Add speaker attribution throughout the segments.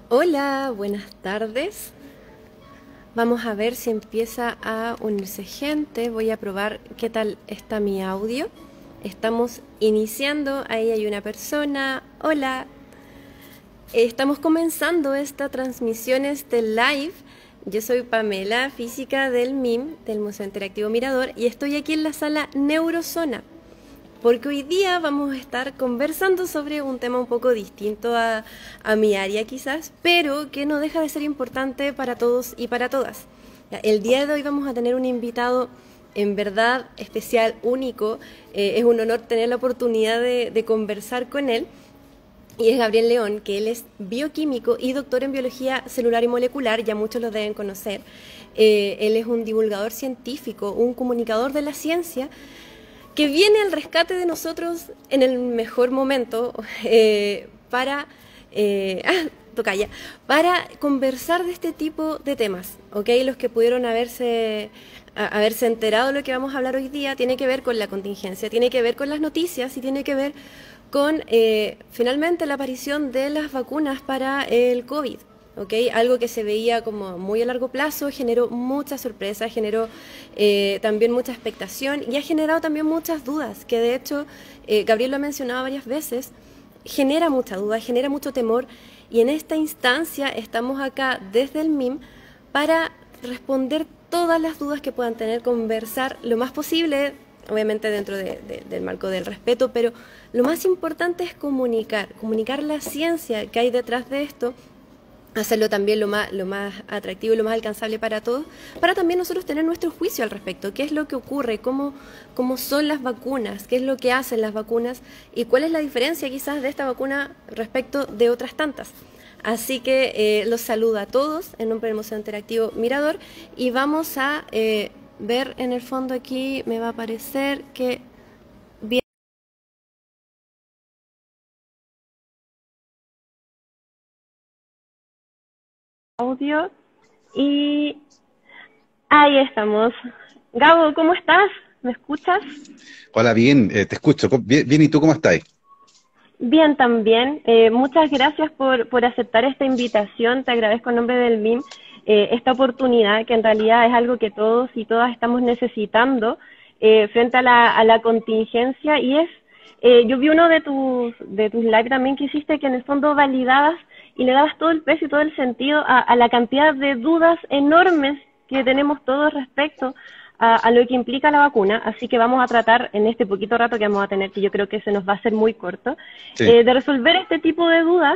Speaker 1: Hola, buenas tardes. Vamos a ver si empieza a unirse gente. Voy a probar qué tal está mi audio. Estamos iniciando, ahí hay una persona. Hola. Estamos comenzando esta transmisión, este live. Yo soy Pamela, física del MIM, del Museo Interactivo Mirador, y estoy aquí en la sala Neurozona, porque hoy día vamos a estar conversando sobre un tema un poco distinto a mi área quizás, pero que no deja de ser importante para todos y para todas. El día de hoy vamos a tener un invitado en verdad especial, único. Es un honor tener la oportunidad de conversar con él. Y es Gabriel León, que él es bioquímico y doctor en biología celular y molecular, ya muchos lo deben conocer. Él es un divulgador científico, un comunicador de la ciencia, que viene al rescate de nosotros en el mejor momento para conversar de este tipo de temas, ¿ok? Los que pudieron haberse enterado de lo que vamos a hablar hoy día tiene que ver con la contingencia, tiene que ver con las noticias y tiene que ver con finalmente la aparición de las vacunas para el COVID. ¿Okay? Algo que se veía como muy a largo plazo, generó mucha sorpresa, generó también mucha expectación y ha generado también muchas dudas, que de hecho, Gabriel lo ha mencionado varias veces, genera mucha duda, genera mucho temor, y en esta instancia estamos acá desde el MIM para responder todas las dudas que puedan tener, conversar lo más posible, obviamente dentro del marco del respeto, pero lo más importante es comunicar la ciencia que hay detrás de esto, hacerlo también lo más atractivo y lo más alcanzable para todos, para también nosotros tener nuestro juicio al respecto, qué es lo que ocurre, cómo son las vacunas, qué es lo que hacen las vacunas y cuál es la diferencia quizás de esta vacuna respecto de otras tantas. Así que los saludo a todos en nombre del Museo Interactivo Mirador y vamos a ver en el fondo aquí, me va a aparecer que audio y ahí estamos. Gabo, ¿cómo estás? ¿Me escuchas?
Speaker 2: Hola, bien, te escucho. Bien, bien, ¿y tú cómo estás?
Speaker 1: Bien, también. Muchas gracias por aceptar esta invitación. Te agradezco en nombre del MIM esta oportunidad, que en realidad es algo que todos y todas estamos necesitando frente a la contingencia. Y yo vi uno de tus live también que hiciste, que en el fondo validabas y le dabas todo el peso y todo el sentido a la cantidad de dudas enormes que tenemos todos respecto a lo que implica la vacuna. Así que vamos a tratar en este poquito rato que vamos a tener, que yo creo que se nos va a hacer muy corto,
Speaker 2: Sí.
Speaker 1: de resolver este tipo de dudas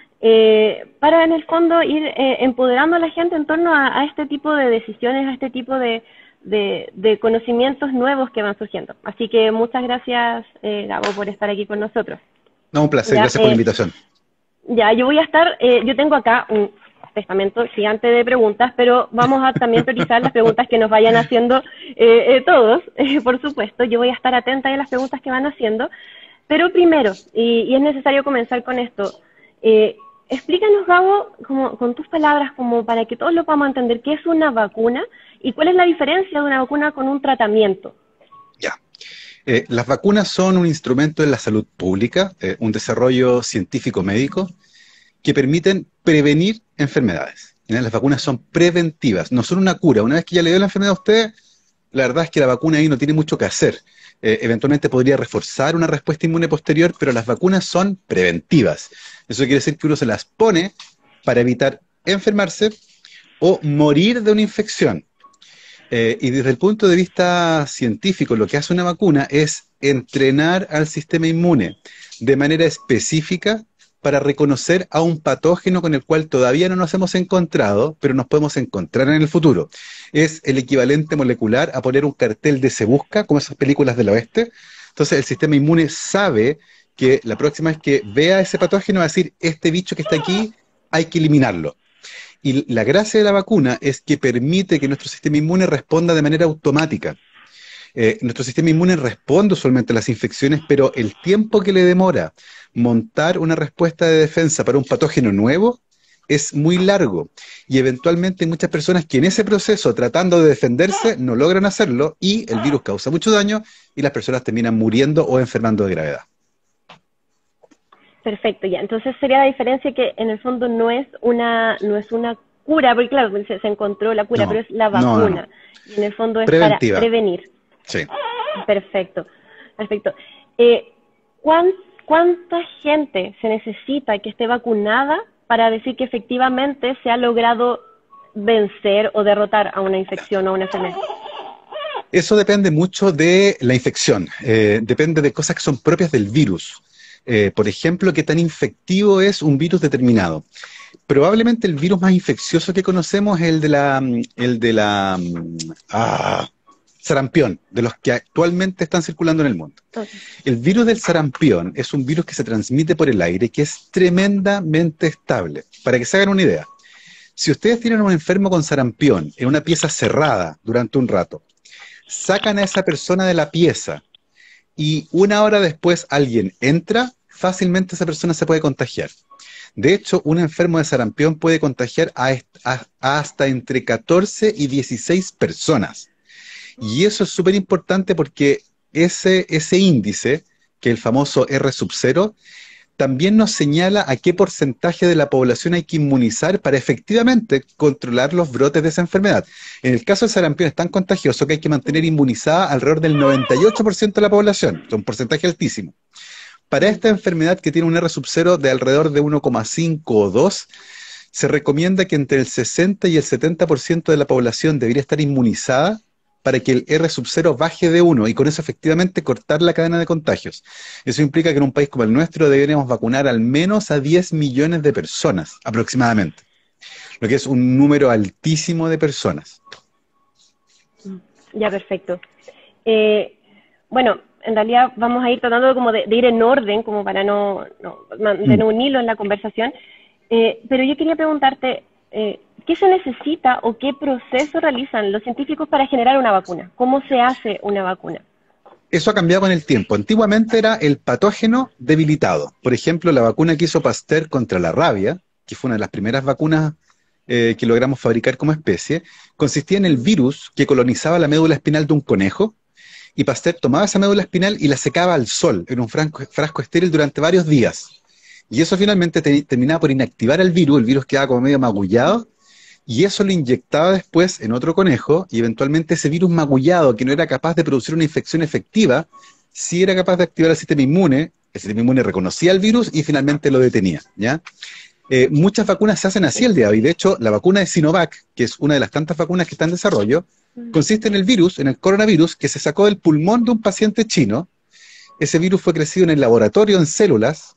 Speaker 1: para en el fondo ir empoderando a la gente en torno a este tipo de decisiones, a este tipo de conocimientos nuevos que van surgiendo. Así que muchas gracias, Gabo, por estar aquí con nosotros.
Speaker 2: No, un placer,
Speaker 1: Ya,
Speaker 2: gracias por la invitación.
Speaker 1: yo voy a estar, yo tengo acá un testamento gigante de preguntas, pero vamos a también priorizar las preguntas que nos vayan haciendo todos, por supuesto. Yo voy a estar atenta a las preguntas que van haciendo, pero primero, y es necesario comenzar con esto, explícanos, Gabo, con tus palabras, como para que todos lo podamos entender, ¿qué es una vacuna y cuál es la diferencia de una vacuna con un tratamiento?
Speaker 2: Ya. Las vacunas son un instrumento de la salud pública, un desarrollo científico-médico que permiten prevenir enfermedades. ¿Ya? Las vacunas son preventivas, no son una cura. Una vez que ya le dio la enfermedad a usted, la verdad es que la vacuna ahí no tiene mucho que hacer. Eventualmente podría reforzar una respuesta inmune posterior, pero las vacunas son preventivas. Eso quiere decir que uno se las pone para evitar enfermarse o morir de una infección. Y desde el punto de vista científico, lo que hace una vacuna es entrenar al sistema inmune de manera específica para reconocer a un patógeno con el cual todavía no nos hemos encontrado, pero nos podemos encontrar en el futuro. Es el equivalente molecular a poner un cartel de Se Busca, como esas películas del oeste. Entonces el sistema inmune sabe que la próxima vez que vea ese patógeno va a decir, este bicho que está aquí hay que eliminarlo. Y la gracia de la vacuna es que permite que nuestro sistema inmune responda de manera automática. Nuestro sistema inmune responde usualmente a las infecciones, pero el tiempo que le demora montar una respuesta de defensa para un patógeno nuevo es muy largo. Y eventualmente hay muchas personas que en ese proceso, tratando de defenderse, no logran hacerlo y el virus causa mucho daño y las personas terminan muriendo o enfermando de gravedad.
Speaker 1: Perfecto, ya. Entonces sería la diferencia que en el fondo no es una cura, porque claro, se encontró la cura, pero
Speaker 2: No,
Speaker 1: es la
Speaker 2: no, no, no.
Speaker 1: vacuna. Y en el fondo es para
Speaker 2: Preventiva.
Speaker 1: prevenir.
Speaker 2: Sí.
Speaker 1: Perfecto, perfecto. Eh, ¿Cuánta gente se necesita que esté vacunada para decir que efectivamente se ha logrado vencer o derrotar a una infección o a una enfermedad?
Speaker 2: Eso depende mucho de la infección, depende de cosas que son propias del virus. Por ejemplo, qué tan infectivo es un virus determinado. Probablemente el virus más infeccioso que conocemos es el de la sarampión, de los que actualmente están circulando en el mundo.
Speaker 1: Okay.
Speaker 2: El virus del sarampión es un virus que se transmite por el aire, que es tremendamente estable. Para que se hagan una idea, si ustedes tienen a un enfermo con sarampión en una pieza cerrada durante un rato, sacan a esa persona de la pieza y una hora después alguien entra, fácilmente esa persona se puede contagiar. De hecho, un enfermo de sarampión puede contagiar hasta entre 14 y 16 personas. Y eso es súper importante porque ese índice, que es el famoso R sub 0, también nos señala a qué porcentaje de la población hay que inmunizar para efectivamente controlar los brotes de esa enfermedad. En el caso del sarampión es tan contagioso que hay que mantener inmunizada alrededor del 98% de la población, es un porcentaje altísimo. Para esta enfermedad que tiene un R sub 0 de alrededor de 1,5 o 2, se recomienda que entre el 60 y el 70% de la población debería estar inmunizada para que el R sub 0 baje de 1 y con eso efectivamente cortar la cadena de contagios. Eso implica que en un país como el nuestro deberíamos vacunar al menos a 10 millones de personas, aproximadamente, lo que es un número altísimo de personas.
Speaker 1: Ya, perfecto. Bueno, en realidad vamos a ir tratando como de ir en orden, como para no mantener un hilo en la conversación. Pero yo quería preguntarte, ¿qué se necesita o qué proceso realizan los científicos para generar una vacuna? ¿Cómo se hace una vacuna?
Speaker 2: Eso ha cambiado con el tiempo. Antiguamente era el patógeno debilitado. Por ejemplo, la vacuna que hizo Pasteur contra la rabia, que fue una de las primeras vacunas que logramos fabricar como especie, consistía en el virus que colonizaba la médula espinal de un conejo, y Pasteur tomaba esa médula espinal y la secaba al sol en un frasco estéril durante varios días. Y eso finalmente terminaba por inactivar el virus quedaba como medio magullado, y eso lo inyectaba después en otro conejo, y eventualmente ese virus magullado, que no era capaz de producir una infección efectiva, sí era capaz de activar el sistema inmune reconocía el virus y finalmente lo detenía, ¿ya? Muchas vacunas se hacen así el día de hoy. De hecho, la vacuna de Sinovac, que es una de las tantas vacunas que están en desarrollo, consiste en el coronavirus, que se sacó del pulmón de un paciente chino. Ese virus fue crecido en el laboratorio en células,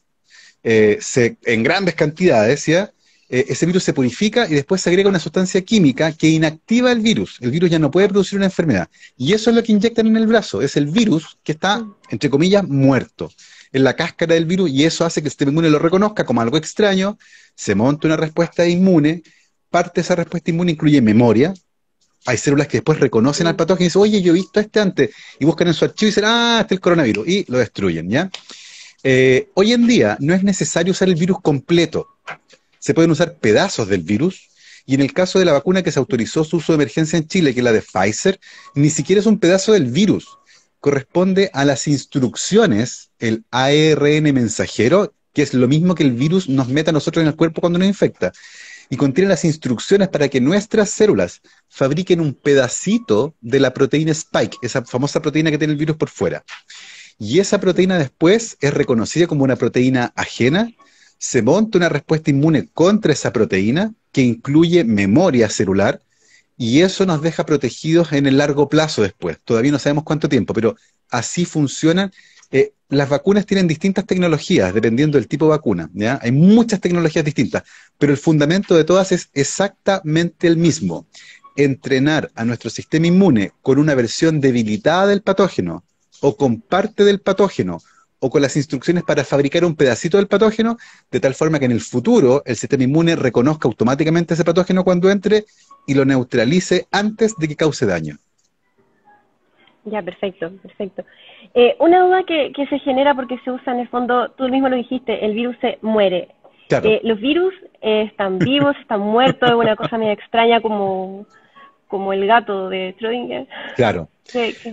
Speaker 2: en grandes cantidades, ¿ya? Ese virus se purifica y después se agrega una sustancia química que inactiva el virus. El virus ya no puede producir una enfermedad. Y eso es lo que inyectan en el brazo. Es el virus que está, entre comillas, muerto en la cáscara del virus, y eso hace que el sistema inmune lo reconozca como algo extraño, se monta una respuesta inmune, parte de esa respuesta inmune incluye memoria. Hay células que después reconocen al patógeno y dicen, oye, yo he visto este antes, y buscan en su archivo y dicen, este es el coronavirus, y lo destruyen, ¿ya? Hoy en día no es necesario usar el virus completo, se pueden usar pedazos del virus, y en el caso de la vacuna que se autorizó su uso de emergencia en Chile, que es la de Pfizer, ni siquiera es un pedazo del virus, corresponde a las instrucciones, el ARN mensajero, que es lo mismo que el virus nos meta a nosotros en el cuerpo cuando nos infecta, y contiene las instrucciones para que nuestras células fabriquen un pedacito de la proteína Spike, esa famosa proteína que tiene el virus por fuera. Y esa proteína después es reconocida como una proteína ajena, se monta una respuesta inmune contra esa proteína, que incluye memoria celular, y eso nos deja protegidos en el largo plazo después. Todavía no sabemos cuánto tiempo, pero así funcionan. Las vacunas tienen distintas tecnologías, dependiendo del tipo de vacuna, ¿ya? Hay muchas tecnologías distintas, pero el fundamento de todas es exactamente el mismo. Entrenar a nuestro sistema inmune con una versión debilitada del patógeno, o con parte del patógeno, o con las instrucciones para fabricar un pedacito del patógeno, de tal forma que en el futuro el sistema inmune reconozca automáticamente ese patógeno cuando entre y lo neutralice antes de que cause daño.
Speaker 1: Ya, perfecto, perfecto. Una duda que se genera porque se usa en el fondo, tú mismo lo dijiste, el virus se muere.
Speaker 2: Claro.
Speaker 1: Los virus están vivos, están muertos, es una cosa medio extraña como el gato de Schrödinger.
Speaker 2: Claro.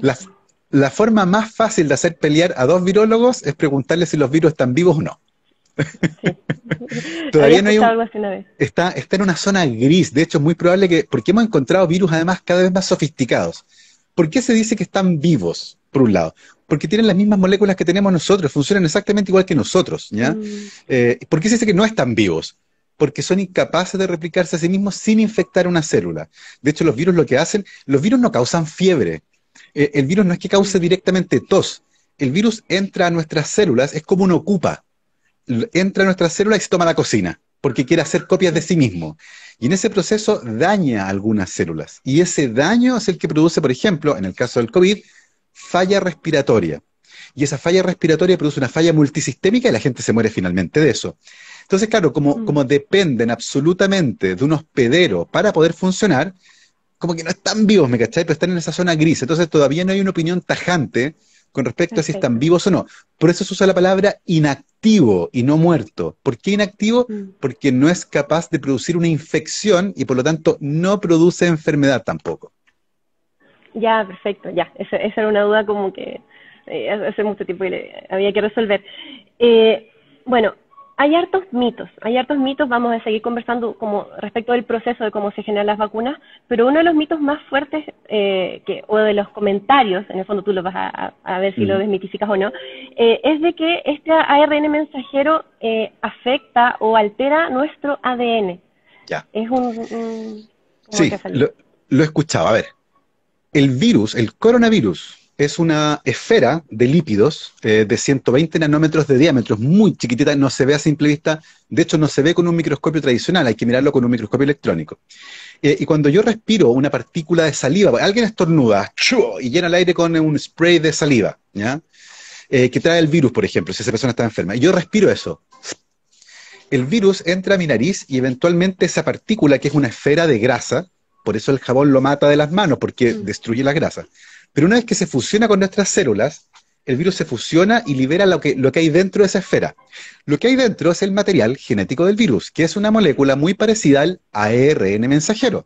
Speaker 2: La forma más fácil de hacer pelear a dos virólogos es preguntarles si los virus están vivos o no.
Speaker 1: Sí. Había
Speaker 2: Todavía no hay
Speaker 1: escuchado
Speaker 2: un,
Speaker 1: algo así una vez.
Speaker 2: está en una zona gris. De hecho, es muy probable que, porque hemos encontrado virus además cada vez más sofisticados. ¿Por qué se dice que están vivos, por un lado? Porque tienen las mismas moléculas que tenemos nosotros, funcionan exactamente igual que nosotros, ¿ya?
Speaker 1: Mm,
Speaker 2: ¿Por qué se dice que no están vivos? Porque son incapaces de replicarse a sí mismos sin infectar una célula. De hecho, los virus lo que hacen, los virus no causan fiebre. El virus no es que cause
Speaker 1: mm,
Speaker 2: directamente tos. El virus entra a nuestras células, es como un ocupa, entra a nuestra célula y se toma la cocina, porque quiere hacer copias de
Speaker 1: mm.
Speaker 2: sí mismo. Y en ese proceso daña algunas células. Y ese daño es el que produce, por ejemplo, en el caso del COVID, falla respiratoria. Y esa falla respiratoria produce una falla multisistémica y la gente se muere finalmente de eso. Entonces, claro,
Speaker 1: Mm.
Speaker 2: como dependen absolutamente de un hospedero para poder funcionar, como que no están vivos, ¿me cachai? Pero están en esa zona gris. Entonces todavía no hay una opinión tajante con respecto a si están
Speaker 1: Perfecto.
Speaker 2: vivos o no. Por eso se usa la palabra inactivo y no muerto. ¿Por qué inactivo?
Speaker 1: Mm.
Speaker 2: Porque no es capaz de producir una infección y por lo tanto no produce enfermedad tampoco.
Speaker 1: Ya, perfecto, ya. Esa era una duda como que hace mucho tiempo había que resolver. Bueno, hay hartos mitos, vamos a seguir conversando como respecto del proceso de cómo se generan las vacunas, pero uno de los mitos más fuertes, o de los comentarios, en el fondo tú lo vas a ver si lo
Speaker 2: Mm,
Speaker 1: desmitificas o no, es de que este ARN mensajero afecta o altera nuestro ADN.
Speaker 2: ya.
Speaker 1: Es ¿cómo que
Speaker 2: Sí,
Speaker 1: ha salido?
Speaker 2: lo he escuchado. A ver, el virus, el coronavirus, es una esfera de lípidos de 120 nanómetros de diámetro, es muy chiquitita, no se ve a simple vista, de hecho no se ve con un microscopio tradicional, hay que mirarlo con un microscopio electrónico. Y cuando yo respiro una partícula de saliva, alguien estornuda ¡chu! Y llena el aire con un spray de saliva, ¿ya? Que trae el virus, por ejemplo, si esa persona está enferma, y yo respiro eso. El virus entra a mi nariz y eventualmente esa partícula, que es una esfera de grasa, por eso el jabón lo mata de las manos, porque
Speaker 1: Mm,
Speaker 2: destruye la grasa. Pero una vez que se fusiona con nuestras células, el virus se fusiona y libera lo que hay dentro de esa esfera. Lo que hay dentro es el material genético del virus, que es una molécula muy parecida al ARN mensajero.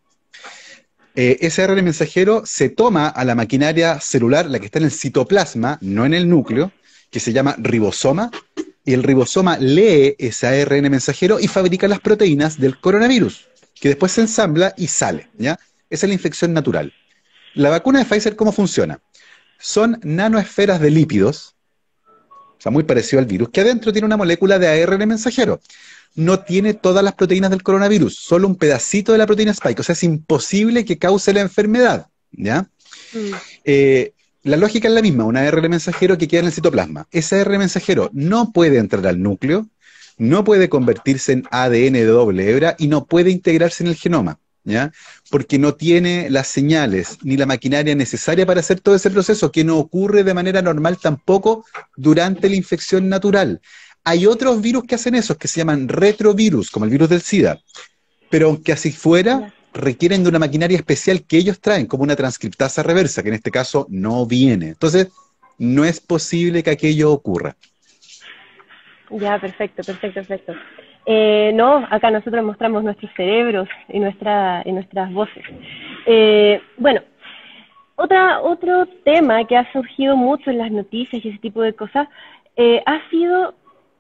Speaker 2: Ese ARN mensajero se toma a la maquinaria celular, la que está en el citoplasma, no en el núcleo, que se llama ribosoma, y el ribosoma lee ese ARN mensajero y fabrica las proteínas del coronavirus, que después se ensambla y sale, ¿ya? Esa es la infección natural. La vacuna de Pfizer, ¿cómo funciona? Son nanoesferas de lípidos, o sea, muy parecido al virus, que adentro tiene una molécula de ARN mensajero. No tiene todas las proteínas del coronavirus, solo un pedacito de la proteína spike, o sea, es imposible que cause la enfermedad, ¿ya?
Speaker 1: mm,
Speaker 2: La lógica es la misma, un ARN mensajero que queda en el citoplasma. Ese ARN mensajero no puede entrar al núcleo, no puede convertirse en ADN de doble hebra y no puede integrarse en el genoma, ¿ya? Porque no tiene las señales ni la maquinaria necesaria para hacer todo ese proceso, que no ocurre de manera normal tampoco durante la infección natural. Hay otros virus que hacen eso, que se llaman retrovirus, como el virus del SIDA, pero aunque así fuera,
Speaker 1: ya.
Speaker 2: requieren de una maquinaria especial que ellos traen, como una transcriptasa reversa, que en este caso no viene. Entonces, no es posible que aquello ocurra.
Speaker 1: Ya, perfecto, perfecto, perfecto. No, acá nosotros mostramos nuestros cerebros y nuestras voces. Bueno, otro tema que ha surgido mucho en las noticias y ese tipo de cosas ha sido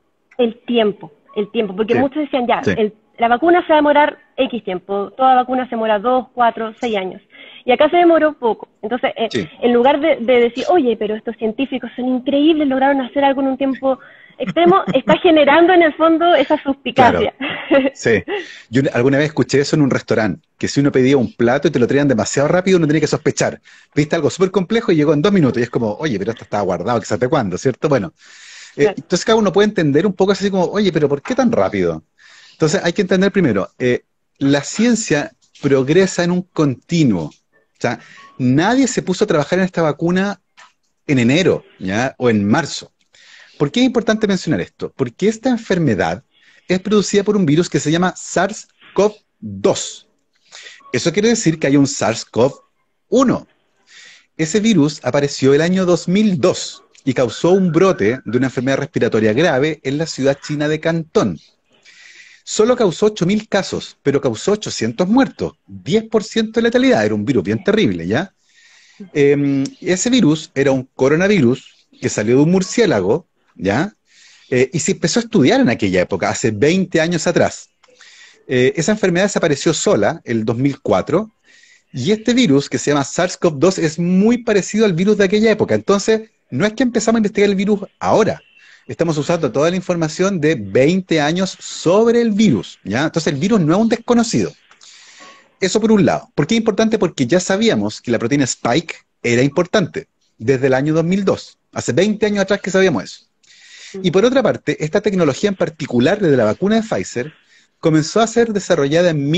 Speaker 1: el tiempo, porque
Speaker 2: Sí,
Speaker 1: muchos decían ya,
Speaker 2: sí,
Speaker 1: la vacuna se va a demorar X tiempo, toda vacuna se demora 2, 4, 6 años. Y acá se demoró poco. Entonces,
Speaker 2: sí.
Speaker 1: en lugar de decir, oye, pero estos científicos son increíbles, lograron hacer algo en un tiempo extremo, está generando en el fondo esa
Speaker 2: Claro,
Speaker 1: suspicacia.
Speaker 2: sí. Yo alguna vez escuché eso en un restaurante, que si uno pedía un plato y te lo traían demasiado rápido, uno tenía que sospechar. Viste algo súper complejo y llegó en 2 minutos. Y es como, oye, pero esto estaba guardado, que sabe cuándo, ¿cierto? Bueno,
Speaker 1: Claro.
Speaker 2: entonces cada uno puede entender un poco así como, oye, pero ¿por qué tan rápido? Entonces hay que entender primero, la ciencia progresa en un continuo. O sea, nadie se puso a trabajar en esta vacuna en enero, ¿ya? O en marzo. ¿Por qué es importante mencionar esto? Porque esta enfermedad es producida por un virus que se llama SARS-CoV-2. Eso quiere decir que hay un SARS-CoV-1. Ese virus apareció el año 2002 y causó un brote de una enfermedad respiratoria grave en la ciudad china de Cantón. Solo causó 8.000 casos, pero causó 800 muertos, 10% de letalidad, era un virus bien terrible, ¿ya? Ese virus era un coronavirus que salió de un murciélago, ¿ya? y se empezó a estudiar en aquella época, hace 20 años atrás. Esa enfermedad desapareció sola el 2004, y este virus, que se llama SARS-CoV-2, es muy parecido al virus de aquella época. Entonces, no es que empezamos a investigar el virus ahora. Estamos usando toda la información de 20 años sobre el virus, ¿ya? Entonces, el virus no es un desconocido. Eso por un lado. ¿Por qué es importante? Porque ya sabíamos que la proteína Spike era importante desde el año 2002. Hace 20 años atrás que sabíamos eso. Y por otra parte, esta tecnología en particular de la vacuna de Pfizer comenzó a ser desarrollada en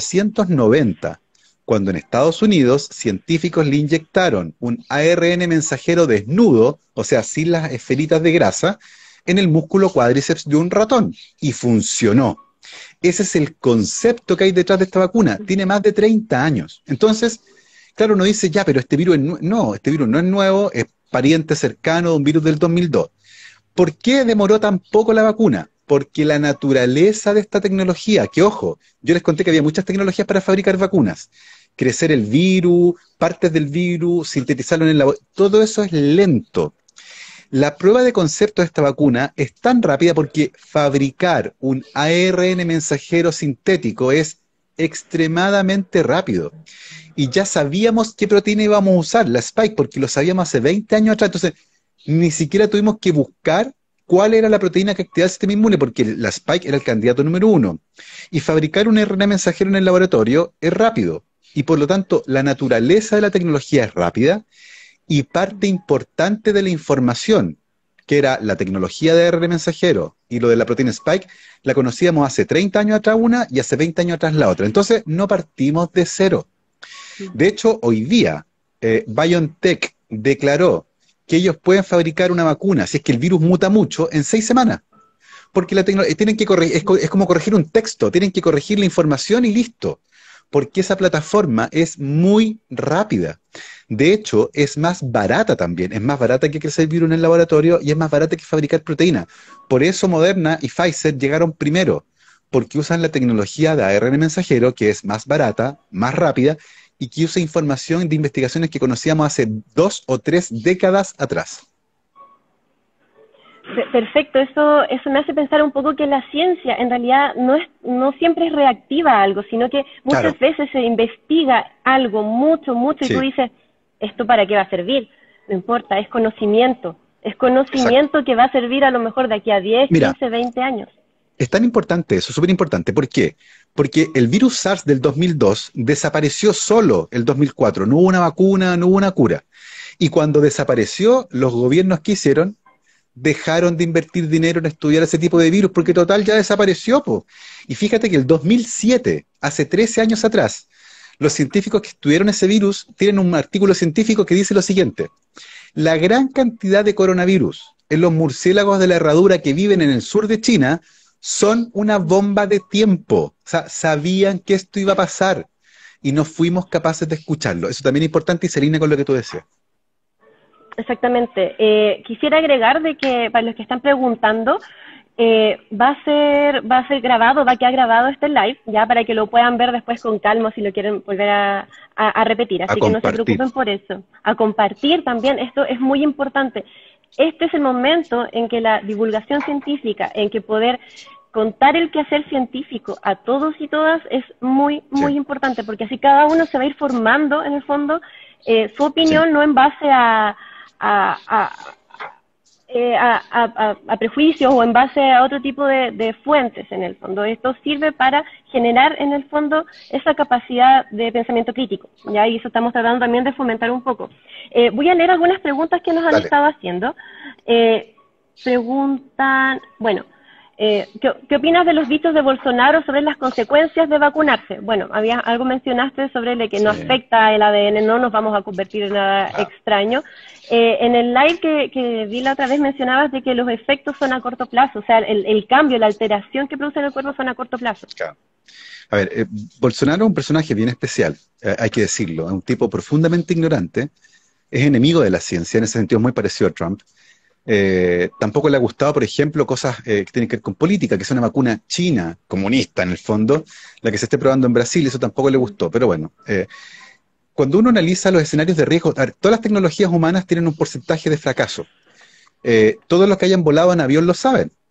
Speaker 2: 1990, cuando en Estados Unidos científicos le inyectaron un ARN mensajero desnudo, o sea, sin las esferitas de grasa, en el músculo cuádriceps de un ratón. Y funcionó. Ese es el concepto que hay detrás de esta vacuna. Tiene más de 30 años. Entonces, claro, uno dice, ya, pero este virus no, este virus no es nuevo, es pariente cercano de un virus del 2002. ¿Por qué demoró tan poco la vacuna? Porque la naturaleza de esta tecnología, que ojo, yo les conté que había muchas tecnologías para fabricar vacunas. Crecer el virus, partes del virus, sintetizarlo en el laboratorio, todo eso es lento. La prueba de concepto de esta vacuna es tan rápida porque fabricar un ARN mensajero sintético es extremadamente rápido. Y ya sabíamos qué proteína íbamos a usar, la Spike, porque lo sabíamos hace 20 años atrás. Entonces, ni siquiera tuvimos que buscar cuál era la proteína que activaba el sistema inmune, porque la Spike era el candidato número 1. Y fabricar un RNA mensajero en el laboratorio es rápido. Y por lo tanto, la naturaleza de la tecnología es rápida, y parte importante de la información, que era la tecnología de RNA mensajero y lo de la proteína Spike, la conocíamos hace 30 años atrás una y hace 20 años atrás la otra. Entonces, no partimos de cero. De hecho, hoy día, BioNTech declaró que ellos pueden fabricar una vacuna, si es que el virus muta mucho, en 6 semanas. Porque la tienen que corregir, es como corregir un texto, tienen que corregir la información y listo. Porque esa plataforma es muy rápida. De hecho, es más barata también. Es más barata que crecer virus en el laboratorio y es más barata que fabricar proteína. Por eso Moderna y Pfizer llegaron primero, porque usan la tecnología de ARN mensajero, que es más barata, más rápida, y que usa información de investigaciones que conocíamos hace 2 o 3 décadas atrás.
Speaker 1: Perfecto, eso me hace pensar un poco que la ciencia en realidad no siempre es reactiva a algo, sino que muchas veces se investiga algo mucho, y tú dices, ¿esto para qué va a servir? No importa, es conocimiento que va a servir a lo mejor de aquí a 10, 15, 20 años.
Speaker 2: Es tan importante eso, súper importante. ¿Por qué? Porque el virus SARS del 2002 desapareció solo el 2004, no hubo una vacuna, no hubo una cura. Y cuando desapareció, los gobiernos que hicieron dejaron de invertir dinero en estudiar ese tipo de virus, porque total ya desapareció, po. Y fíjate que el 2007, hace 13 años atrás, los científicos que estudiaron ese virus tienen un artículo científico que dice lo siguiente: la gran cantidad de coronavirus en los murciélagos de la herradura que viven en el sur de China son una bomba de tiempo. O sea, sabían que esto iba a pasar y no fuimos capaces de escucharlo. Eso también es importante y se alinea con lo que tú decías.
Speaker 1: Exactamente. Quisiera agregar de que para los que están preguntando, va a ser grabado, va a quedar grabado este live, ya para que lo puedan ver después con calma si lo quieren volver a repetir. Así que no se preocupen por eso. A compartir también, esto es muy importante. Este es el momento en que la divulgación científica, en que poder contar el quehacer científico a todos y todas es muy importante, porque así cada uno se va a ir formando, en el fondo, su opinión, no en base a prejuicios o en base a otro tipo de fuentes, en el fondo. Esto sirve para generar, en el fondo, esa capacidad de pensamiento crítico, ¿ya? Y eso estamos tratando también de fomentar un poco. Voy a leer algunas preguntas que nos han estado haciendo. Preguntan, bueno, ¿qué opinas de los dichos de Bolsonaro sobre las consecuencias de vacunarse? Bueno, algo mencionaste sobre el que no afecta el ADN, no nos vamos a convertir en nada extraño. En el live que vi la otra vez mencionabas de que los efectos son a corto plazo, o sea, el cambio, la alteración que produce en el cuerpo son a corto plazo. Claro.
Speaker 2: A ver, Bolsonaro es un personaje bien especial, hay que decirlo, es un tipo profundamente ignorante, es enemigo de la ciencia, en ese sentido es muy parecido a Trump. Tampoco le ha gustado, por ejemplo, cosas que tienen que ver con política, que es una vacuna china, comunista en el fondo, la que se esté probando en Brasil, eso tampoco le gustó, pero bueno. Cuando uno analiza los escenarios de riesgo, todas las tecnologías humanas tienen un porcentaje de fracaso. Todos los que hayan volado en avión lo saben.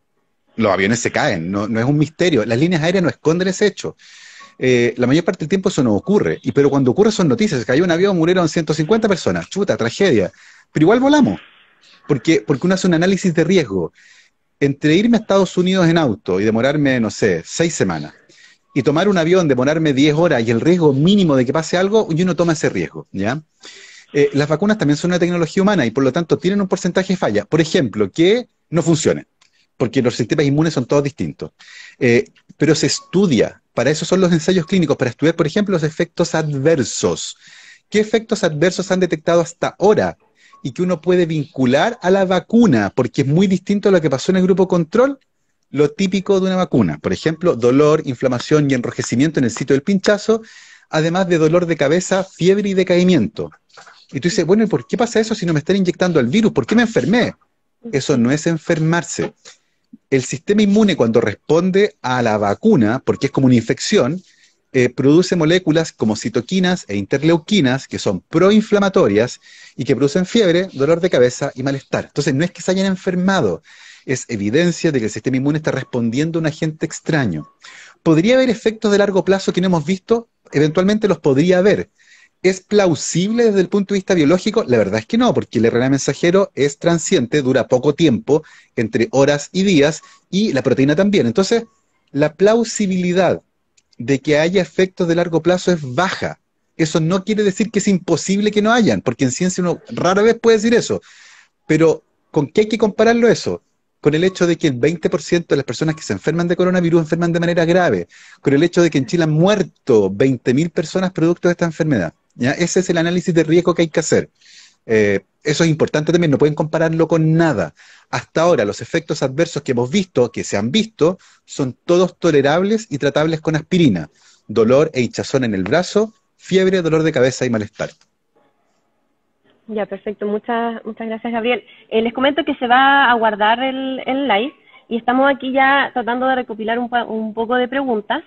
Speaker 2: los aviones se caen, no es un misterio. Las líneas aéreas no esconden ese hecho. La mayor parte del tiempo eso no ocurre, pero cuando ocurre son noticias. Se cayó un avión, murieron 150 personas, chuta, tragedia. Pero igual volamos, porque uno hace un análisis de riesgo. Entre irme a Estados Unidos en auto y demorarme, no sé, 6 semanas, y tomar un avión, demorarme 10 horas y el riesgo mínimo de que pase algo, y uno toma ese riesgo, ¿ya? Las vacunas también son una tecnología humana y por lo tanto tienen un porcentaje de falla. Por ejemplo, que no funcionen, porque los sistemas inmunes son todos distintos. Pero se estudia, para eso son los ensayos clínicos, para estudiar, por ejemplo, los efectos adversos. ¿Qué efectos adversos han detectado hasta ahora? Y que uno puede vincular a la vacuna, porque es muy distinto a lo que pasó en el grupo control, lo típico de una vacuna. Por ejemplo, dolor, inflamación y enrojecimiento en el sitio del pinchazo, además de dolor de cabeza, fiebre y decaimiento. Y tú dices, bueno, ¿y por qué pasa eso si no me están inyectando el virus? ¿Por qué me enfermé? Eso no es enfermarse. El sistema inmune, cuando responde a la vacuna, porque es como una infección, produce moléculas como citoquinas e interleuquinas, que son proinflamatorias y que producen fiebre, dolor de cabeza y malestar. Entonces, no es que se hayan enfermado, es evidencia de que el sistema inmune está respondiendo a un agente extraño. ¿Podría haber efectos de largo plazo que no hemos visto? Eventualmente los podría haber. ¿Es plausible desde el punto de vista biológico? La verdad es que no, porque el RNA mensajero es transiente, dura poco tiempo, entre horas y días, y la proteína también. Entonces, la plausibilidad de que haya efectos de largo plazo es baja. Eso no quiere decir que es imposible que no hayan, porque en ciencia uno rara vez puede decir eso. Pero, ¿con qué hay que compararlo eso? Con el hecho de que el 20% de las personas que se enferman de coronavirus enferman de manera grave, con el hecho de que en Chile han muerto 20.000 personas producto de esta enfermedad. ¿Ya? Ese es el análisis de riesgo que hay que hacer. Eso es importante también, no pueden compararlo con nada. Hasta ahora, los efectos adversos que hemos visto, que se han visto, son todos tolerables y tratables con aspirina. Dolor e hinchazón en el brazo, fiebre, dolor de cabeza y malestar.
Speaker 1: Ya, perfecto. Muchas gracias, Gabriel. Les comento que se va a guardar el live y estamos aquí ya tratando de recopilar un poco de preguntas.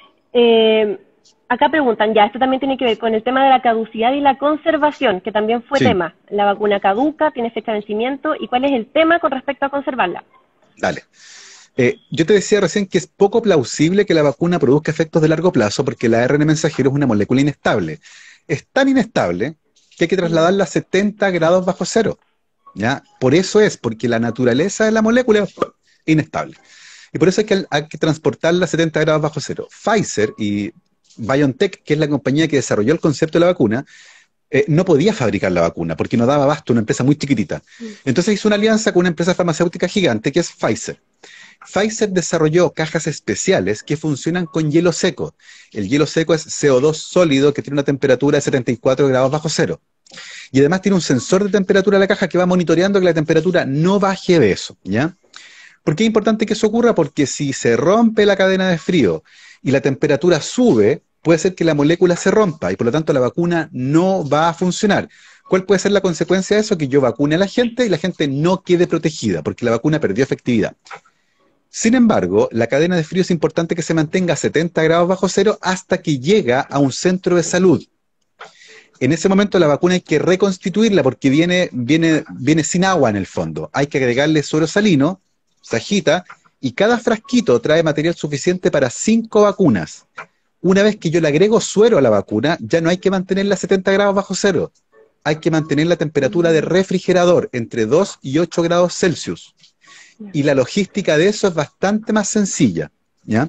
Speaker 1: Acá preguntan, ya, esto también tiene que ver con el tema de la caducidad y la conservación, que también fue tema. La vacuna caduca, tiene fecha de vencimiento, ¿y cuál es el tema con respecto a conservarla?
Speaker 2: Dale. Yo te decía recién que es poco plausible que la vacuna produzca efectos de largo plazo porque el ARN mensajero es una molécula inestable. Es tan inestable que hay que trasladarla a 70 grados bajo cero. ¿Ya? Por eso es, porque la naturaleza de la molécula es inestable. Y por eso hay que transportarla a 70 grados bajo cero. Pfizer y BioNTech, que es la compañía que desarrolló el concepto de la vacuna, no podía fabricar la vacuna porque no daba abasto, una empresa muy chiquitita. Entonces hizo una alianza con una empresa farmacéutica gigante que es Pfizer. Pfizer desarrolló cajas especiales que funcionan con hielo seco. El hielo seco es CO2 sólido que tiene una temperatura de 74 grados bajo cero. Y además tiene un sensor de temperatura de la caja que va monitoreando que la temperatura no baje de eso, ¿ya? ¿Por qué es importante que eso ocurra? Porque si se rompe la cadena de frío y la temperatura sube, puede ser que la molécula se rompa y por lo tanto la vacuna no va a funcionar. ¿Cuál puede ser la consecuencia de eso? Que yo vacune a la gente y la gente no quede protegida porque la vacuna perdió efectividad. Sin embargo, la cadena de frío es importante que se mantenga a 70 grados bajo cero hasta que llega a un centro de salud. En ese momento la vacuna hay que reconstituirla porque viene sin agua en el fondo. Hay que agregarle suero salino, se agita, y cada frasquito trae material suficiente para 5 vacunas. Una vez que yo le agrego suero a la vacuna, ya no hay que mantenerla a 70 grados bajo cero. Hay que mantener la temperatura de refrigerador entre 2 y 8 grados Celsius. Y la logística de eso es bastante más sencilla, ¿ya?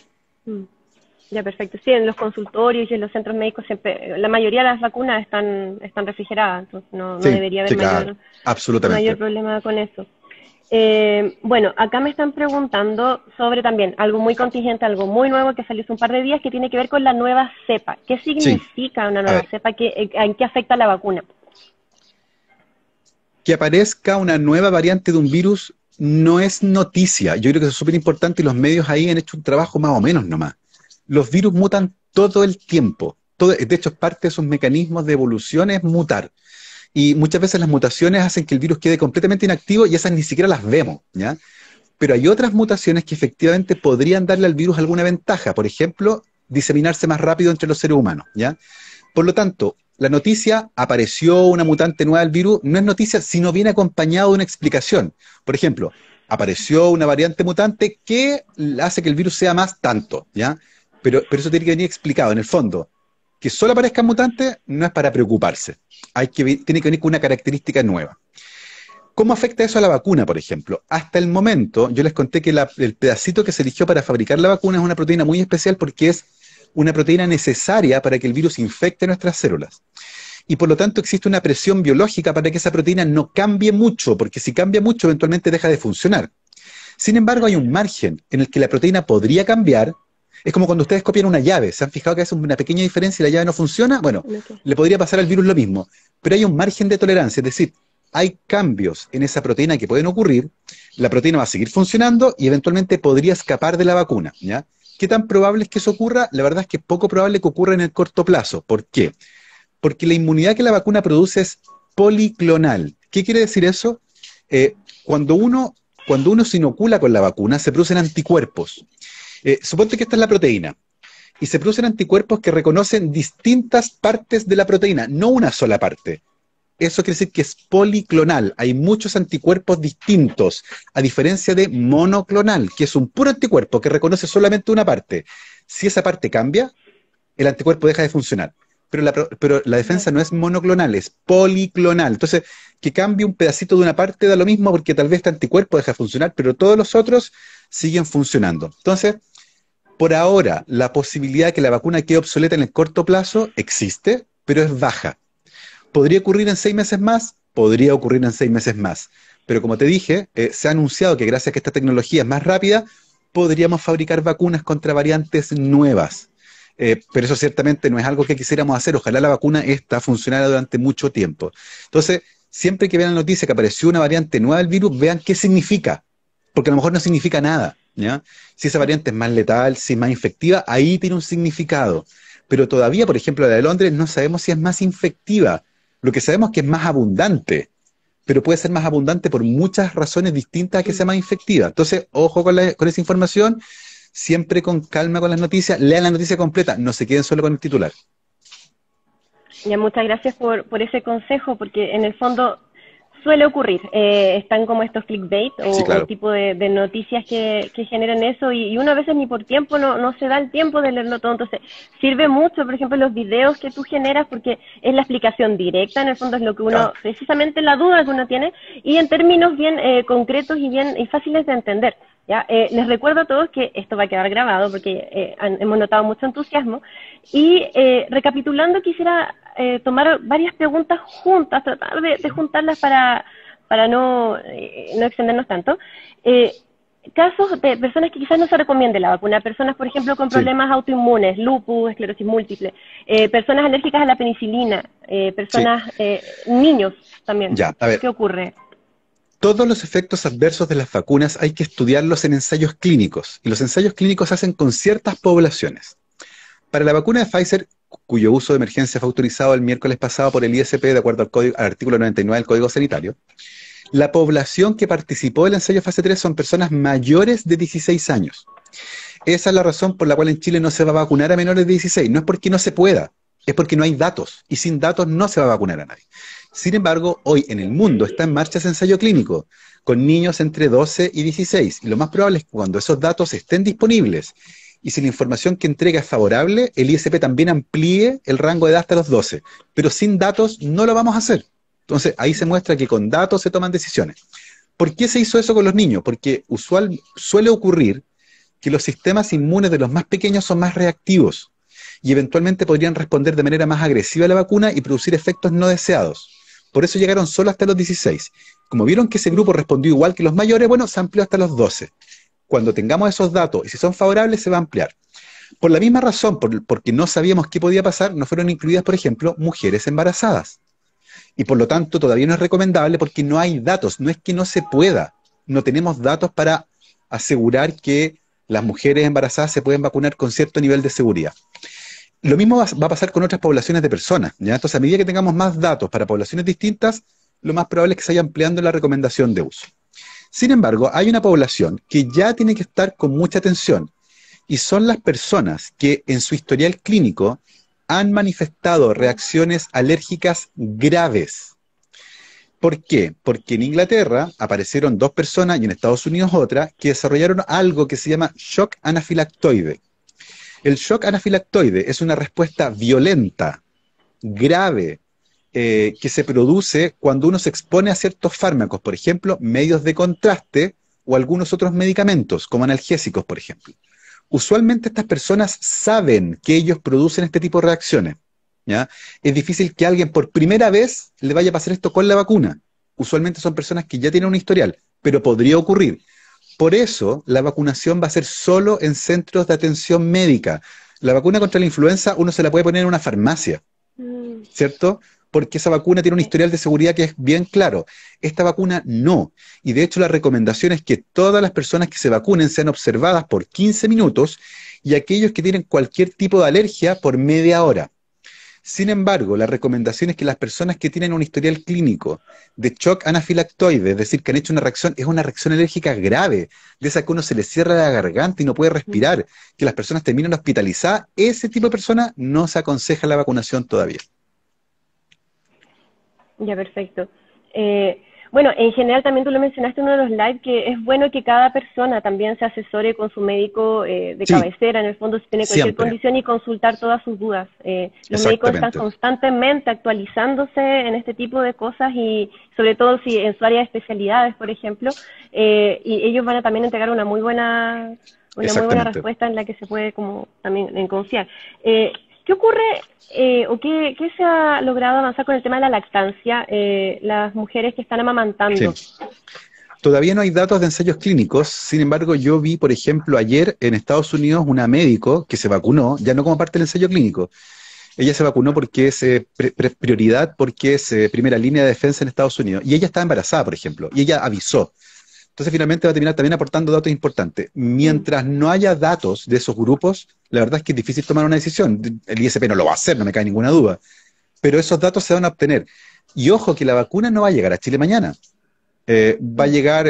Speaker 1: Ya, perfecto. Sí, en los consultorios y en los centros médicos siempre, la mayoría de las vacunas están refrigeradas, entonces no debería haber mayor problema con eso. Bueno, acá me están preguntando sobre también algo muy contingente, algo muy nuevo que salió hace un par de días que tiene que ver con la nueva cepa. ¿Qué significa una nueva cepa? ¿En qué afecta la vacuna?
Speaker 2: Que aparezca una nueva variante de un virus no es noticia. Yo creo que eso es súper importante y los medios ahí han hecho un trabajo más o menos nomás. Los virus mutan todo el tiempo. De hecho, parte de sus mecanismos de evolución es mutar. Y muchas veces las mutaciones hacen que el virus quede completamente inactivo y esas ni siquiera las vemos, ¿ya? Pero hay otras mutaciones que efectivamente podrían darle al virus alguna ventaja. Por ejemplo, diseminarse más rápido entre los seres humanos, ¿ya? Por lo tanto, la noticia, apareció una mutante nueva del virus, no es noticia si no viene acompañado de una explicación. Por ejemplo, apareció una variante mutante que hace que el virus sea más tanto, ¿ya? Pero eso tiene que venir explicado. En el fondo, que solo aparezcan mutantes no es para preocuparse. Tiene que venir con una característica nueva. ¿Cómo afecta eso a la vacuna, por ejemplo? Hasta el momento, yo les conté que el pedacito que se eligió para fabricar la vacuna es una proteína muy especial porque es una proteína necesaria para que el virus infecte nuestras células. Y por lo tanto existe una presión biológica para que esa proteína no cambie mucho, porque si cambia mucho eventualmente deja de funcionar. Sin embargo, hay un margen en el que la proteína podría cambiar. Es como cuando ustedes copian una llave. ¿Se han fijado que hace una pequeña diferencia y la llave no funciona? Bueno, le podría pasar al virus lo mismo. Pero hay un margen de tolerancia, es decir, hay cambios en esa proteína que pueden ocurrir, la proteína va a seguir funcionando y eventualmente podría escapar de la vacuna, ¿ya? ¿Qué tan probable es que eso ocurra? La verdad es que es poco probable que ocurra en el corto plazo. ¿Por qué? Porque la inmunidad que la vacuna produce es policlonal. ¿Qué quiere decir eso? Cuando uno se inocula con la vacuna, se producen anticuerpos. Suponte que esta es la proteína, y se producen anticuerpos que reconocen distintas partes de la proteína, no una sola parte. Eso quiere decir que es policlonal. Hay muchos anticuerpos distintos, a diferencia de monoclonal, que es un puro anticuerpo que reconoce solamente una parte. Si esa parte cambia, el anticuerpo deja de funcionar. Pero la defensa no es monoclonal, es policlonal. Entonces, que cambie un pedacito de una parte da lo mismo porque tal vez este anticuerpo deja de funcionar, pero todos los otros siguen funcionando. Entonces, por ahora, la posibilidad de que la vacuna quede obsoleta en el corto plazo existe, pero es baja. ¿Podría ocurrir en 6 meses más? Podría ocurrir en 6 meses más. Pero como te dije, se ha anunciado que gracias a que esta tecnología es más rápida, podríamos fabricar vacunas contra variantes nuevas. Pero eso ciertamente no es algo que quisiéramos hacer. Ojalá la vacuna esta funcionara durante mucho tiempo. Entonces, siempre que vean la noticia que apareció una variante nueva del virus, vean qué significa. Porque a lo mejor no significa nada, ¿ya? Si esa variante es más letal, si es más infectiva, ahí tiene un significado. Pero todavía, por ejemplo, la de Londres, no sabemos si es más infectiva. Lo que sabemos es que es más abundante, pero puede ser más abundante por muchas razones distintas a que sea más infectiva. Entonces, ojo con esa información, siempre con calma con las noticias, lean la noticia completa, no se queden solo con el titular.
Speaker 1: Ya, muchas gracias por ese consejo, porque en el fondo suele ocurrir. Están como estos clickbait
Speaker 2: Sí, claro.
Speaker 1: o tipo de noticias que generan eso y uno a veces ni por tiempo no se da el tiempo de leerlo todo. Entonces, sirve mucho, por ejemplo, los videos que tú generas porque es la explicación directa, en el fondo es lo que uno,
Speaker 2: Claro.
Speaker 1: precisamente la duda que uno tiene y en términos bien concretos y fáciles de entender. ¿Ya? Les recuerdo a todos que esto va a quedar grabado porque hemos notado mucho entusiasmo y recapitulando quisiera tomar varias preguntas juntas, tratar de juntarlas para no extendernos tanto. Casos de personas que quizás no se recomiende la vacuna, personas por ejemplo con problemas autoinmunes, lupus, esclerosis múltiple, personas alérgicas a la penicilina, personas, niños también.
Speaker 2: Ya, a ver.
Speaker 1: ¿Qué ocurre?
Speaker 2: Todos los efectos adversos de las vacunas hay que estudiarlos en ensayos clínicos, y los ensayos clínicos se hacen con ciertas poblaciones. Para la vacuna de Pfizer, cuyo uso de emergencia fue autorizado el miércoles pasado por el ISP de acuerdo al artículo 99 del Código Sanitario, la población que participó del ensayo fase 3 son personas mayores de 16 años. Esa es la razón por la cual en Chile no se va a vacunar a menores de 16. No es porque no se pueda, es porque no hay datos, y sin datos no se va a vacunar a nadie. Sin embargo, hoy en el mundo está en marcha ese ensayo clínico con niños entre 12 y 16, y lo más probable es que cuando esos datos estén disponibles y si la información que entrega es favorable, el ISP también amplíe el rango de edad hasta los 12, pero sin datos no lo vamos a hacer. Entonces, ahí se muestra que con datos se toman decisiones. ¿Por qué se hizo eso con los niños? Porque suele ocurrir que los sistemas inmunes de los más pequeños son más reactivos y eventualmente podrían responder de manera más agresiva a la vacuna y producir efectos no deseados. Por eso llegaron solo hasta los 16. Como vieron que ese grupo respondió igual que los mayores, bueno, se amplió hasta los 12. Cuando tengamos esos datos y si son favorables, se va a ampliar. Por la misma razón, porque no sabíamos qué podía pasar, no fueron incluidas, por ejemplo, mujeres embarazadas. Y por lo tanto, todavía no es recomendable porque no hay datos. No es que no se pueda. No tenemos datos para asegurar que las mujeres embarazadas se pueden vacunar con cierto nivel de seguridad. Lo mismo va a pasar con otras poblaciones de personas, ¿ya? Entonces, a medida que tengamos más datos para poblaciones distintas, lo más probable es que se vaya ampliando la recomendación de uso. Sin embargo, hay una población que ya tiene que estar con mucha atención, y son las personas que en su historial clínico han manifestado reacciones alérgicas graves. ¿Por qué? Porque en Inglaterra aparecieron 2 personas y en Estados Unidos otra que desarrollaron algo que se llama shock anafilactoide. El shock anafilactoide es una respuesta violenta, grave, que se produce cuando uno se expone a ciertos fármacos, por ejemplo, medios de contraste o algunos otros medicamentos, como analgésicos, por ejemplo. Usualmente estas personas saben que ellos producen este tipo de reacciones, ¿ya? Es difícil que alguien por primera vez le vaya a pasar esto con la vacuna. Usualmente son personas que ya tienen un historial, pero podría ocurrir. Por eso la vacunación va a ser solo en centros de atención médica. La vacuna contra la influenza uno se la puede poner en una farmacia, ¿cierto? Porque esa vacuna tiene un historial de seguridad que es bien claro. Esta vacuna no. Y de hecho la recomendación es que todas las personas que se vacunen sean observadas por 15 minutos y aquellos que tienen cualquier tipo de alergia por media hora. Sin embargo, la recomendación es que las personas que tienen un historial clínico de shock anafilactoide, es decir, que han hecho una reacción, es una reacción alérgica grave, de esa que uno se le cierra la garganta y no puede respirar, que las personas terminan hospitalizadas, ese tipo de personas no se aconseja la vacunación todavía.
Speaker 1: Ya, perfecto. Bueno, en general también tú lo mencionaste en uno de los live, que es bueno que cada persona también se asesore con su médico de
Speaker 2: Sí,
Speaker 1: cabecera, en el fondo si tiene cualquier
Speaker 2: siempre.
Speaker 1: condición y consultar todas sus dudas. Los médicos están
Speaker 2: Exactamente.
Speaker 1: constantemente actualizándose en este tipo de cosas y sobre todo si en su área de especialidades, por ejemplo, y ellos van a también entregar una muy buena
Speaker 2: Exactamente.
Speaker 1: respuesta en la que se puede como también confiar. ¿Qué ocurre o qué se ha logrado avanzar con el tema de la lactancia, las mujeres que están amamantando?
Speaker 2: Sí. Todavía no hay datos de ensayos clínicos, sin embargo, yo vi, por ejemplo, ayer en Estados Unidos una médico que se vacunó, ya no como parte del ensayo clínico. Ella se vacunó porque es prioridad, porque es primera línea de defensa en Estados Unidos. Y ella estaba embarazada, por ejemplo, y ella avisó. Entonces, finalmente va a terminar también aportando datos importantes. Mientras no haya datos de esos grupos, la verdad es que es difícil tomar una decisión. El ISP no lo va a hacer, no me cae ninguna duda. Pero esos datos se van a obtener. Y ojo que la vacuna no va a llegar a Chile mañana. Va a llegar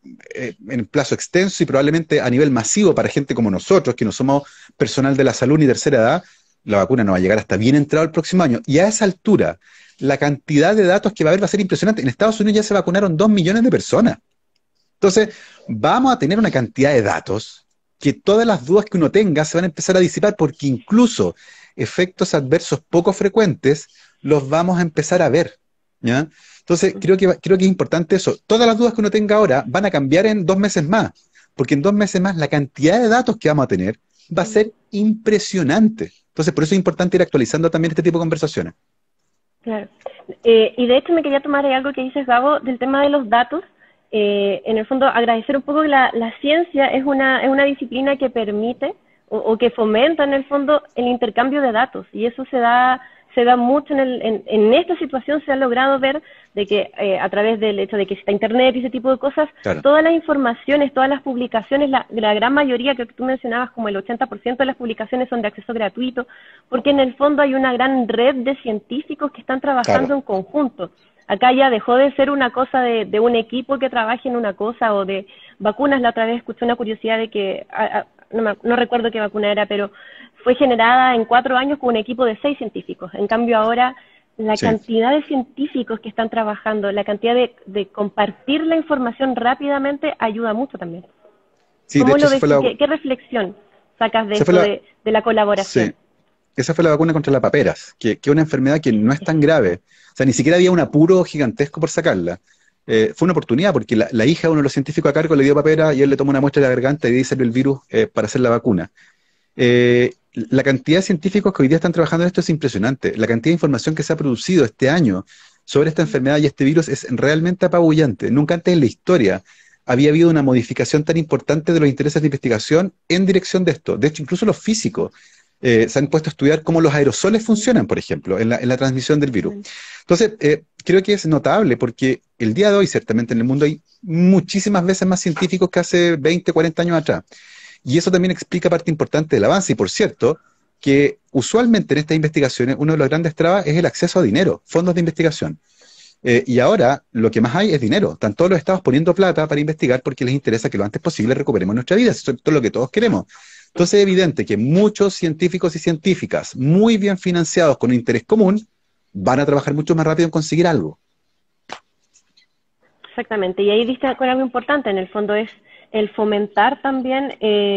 Speaker 2: en plazo extenso y probablemente a nivel masivo para gente como nosotros, que no somos personal de la salud ni tercera edad. La vacuna no va a llegar hasta bien entrado el próximo año. Y a esa altura, la cantidad de datos que va a haber va a ser impresionante. En Estados Unidos ya se vacunaron 2 millones de personas. Entonces, vamos a tener una cantidad de datos que todas las dudas que uno tenga se van a empezar a disipar porque incluso efectos adversos poco frecuentes los vamos a empezar a ver, ¿ya? Entonces, creo que es importante eso. Todas las dudas que uno tenga ahora van a cambiar en 2 meses más, porque en 2 meses más la cantidad de datos que vamos a tener va a ser impresionante. Entonces, por eso es importante ir actualizando también este tipo de conversaciones.
Speaker 1: Claro. Y de hecho me quería tomar ahí algo que dices, Gabo, del tema de los datos. En el fondo, agradecer un poco que la ciencia es una disciplina que permite o que fomenta en el fondo el intercambio de datos, y eso se da mucho en esta situación. Se ha logrado ver de que a través del hecho de que está internet y ese tipo de cosas,
Speaker 2: Claro,
Speaker 1: todas las informaciones, todas las publicaciones, la gran mayoría que tú mencionabas, como el 80% de las publicaciones son de acceso gratuito, porque en el fondo hay una gran red de científicos que están trabajando
Speaker 2: claro,
Speaker 1: en conjunto. Acá ya dejó de ser una cosa de un equipo que trabaje en una cosa, o de vacunas. La otra vez escuché una curiosidad de que, no recuerdo qué vacuna era, pero fue generada en 4 años con un equipo de 6 científicos. En cambio ahora, la
Speaker 2: sí.
Speaker 1: cantidad de científicos que están trabajando, la cantidad de compartir la información rápidamente ayuda mucho también.
Speaker 2: Sí, de
Speaker 1: ¿Cómo
Speaker 2: hecho,
Speaker 1: lo ves tú? ¿Qué reflexión sacas de
Speaker 2: esa fue
Speaker 1: esto,
Speaker 2: la,
Speaker 1: de la colaboración?
Speaker 2: sí, esa fue la vacuna contra la paperas, que es una enfermedad que no es tan grave. O sea, ni siquiera había un apuro gigantesco por sacarla. Fue una oportunidad porque la hija de uno de los científicos a cargo le dio papera y él le tomó una muestra de la garganta y de ahí salió el virus para hacer la vacuna. La cantidad de científicos que hoy día están trabajando en esto es impresionante. La cantidad de información que se ha producido este año sobre esta enfermedad y este virus es realmente apabullante. Nunca antes en la historia había habido una modificación tan importante de los intereses de investigación en dirección de esto. De hecho, incluso los físicos se han puesto a estudiar cómo los aerosoles funcionan, por ejemplo, en la transmisión del virus. Entonces, creo que es notable porque el día de hoy, ciertamente en el mundo hay muchísimas veces más científicos que hace 20, 40 años atrás. Y eso también explica parte importante del avance. Y por cierto, que usualmente en estas investigaciones uno de los grandes trabas es el acceso a dinero, fondos de investigación. Y ahora lo que más hay es dinero. Están todos los estados poniendo plata para investigar porque les interesa que lo antes posible recuperemos nuestra vida. Eso es todo lo que todos queremos. Entonces es evidente que muchos científicos y científicas muy bien financiados con un interés común van a trabajar mucho más rápido en conseguir algo.
Speaker 1: Exactamente, y ahí diste con algo importante, en el fondo es el fomentar también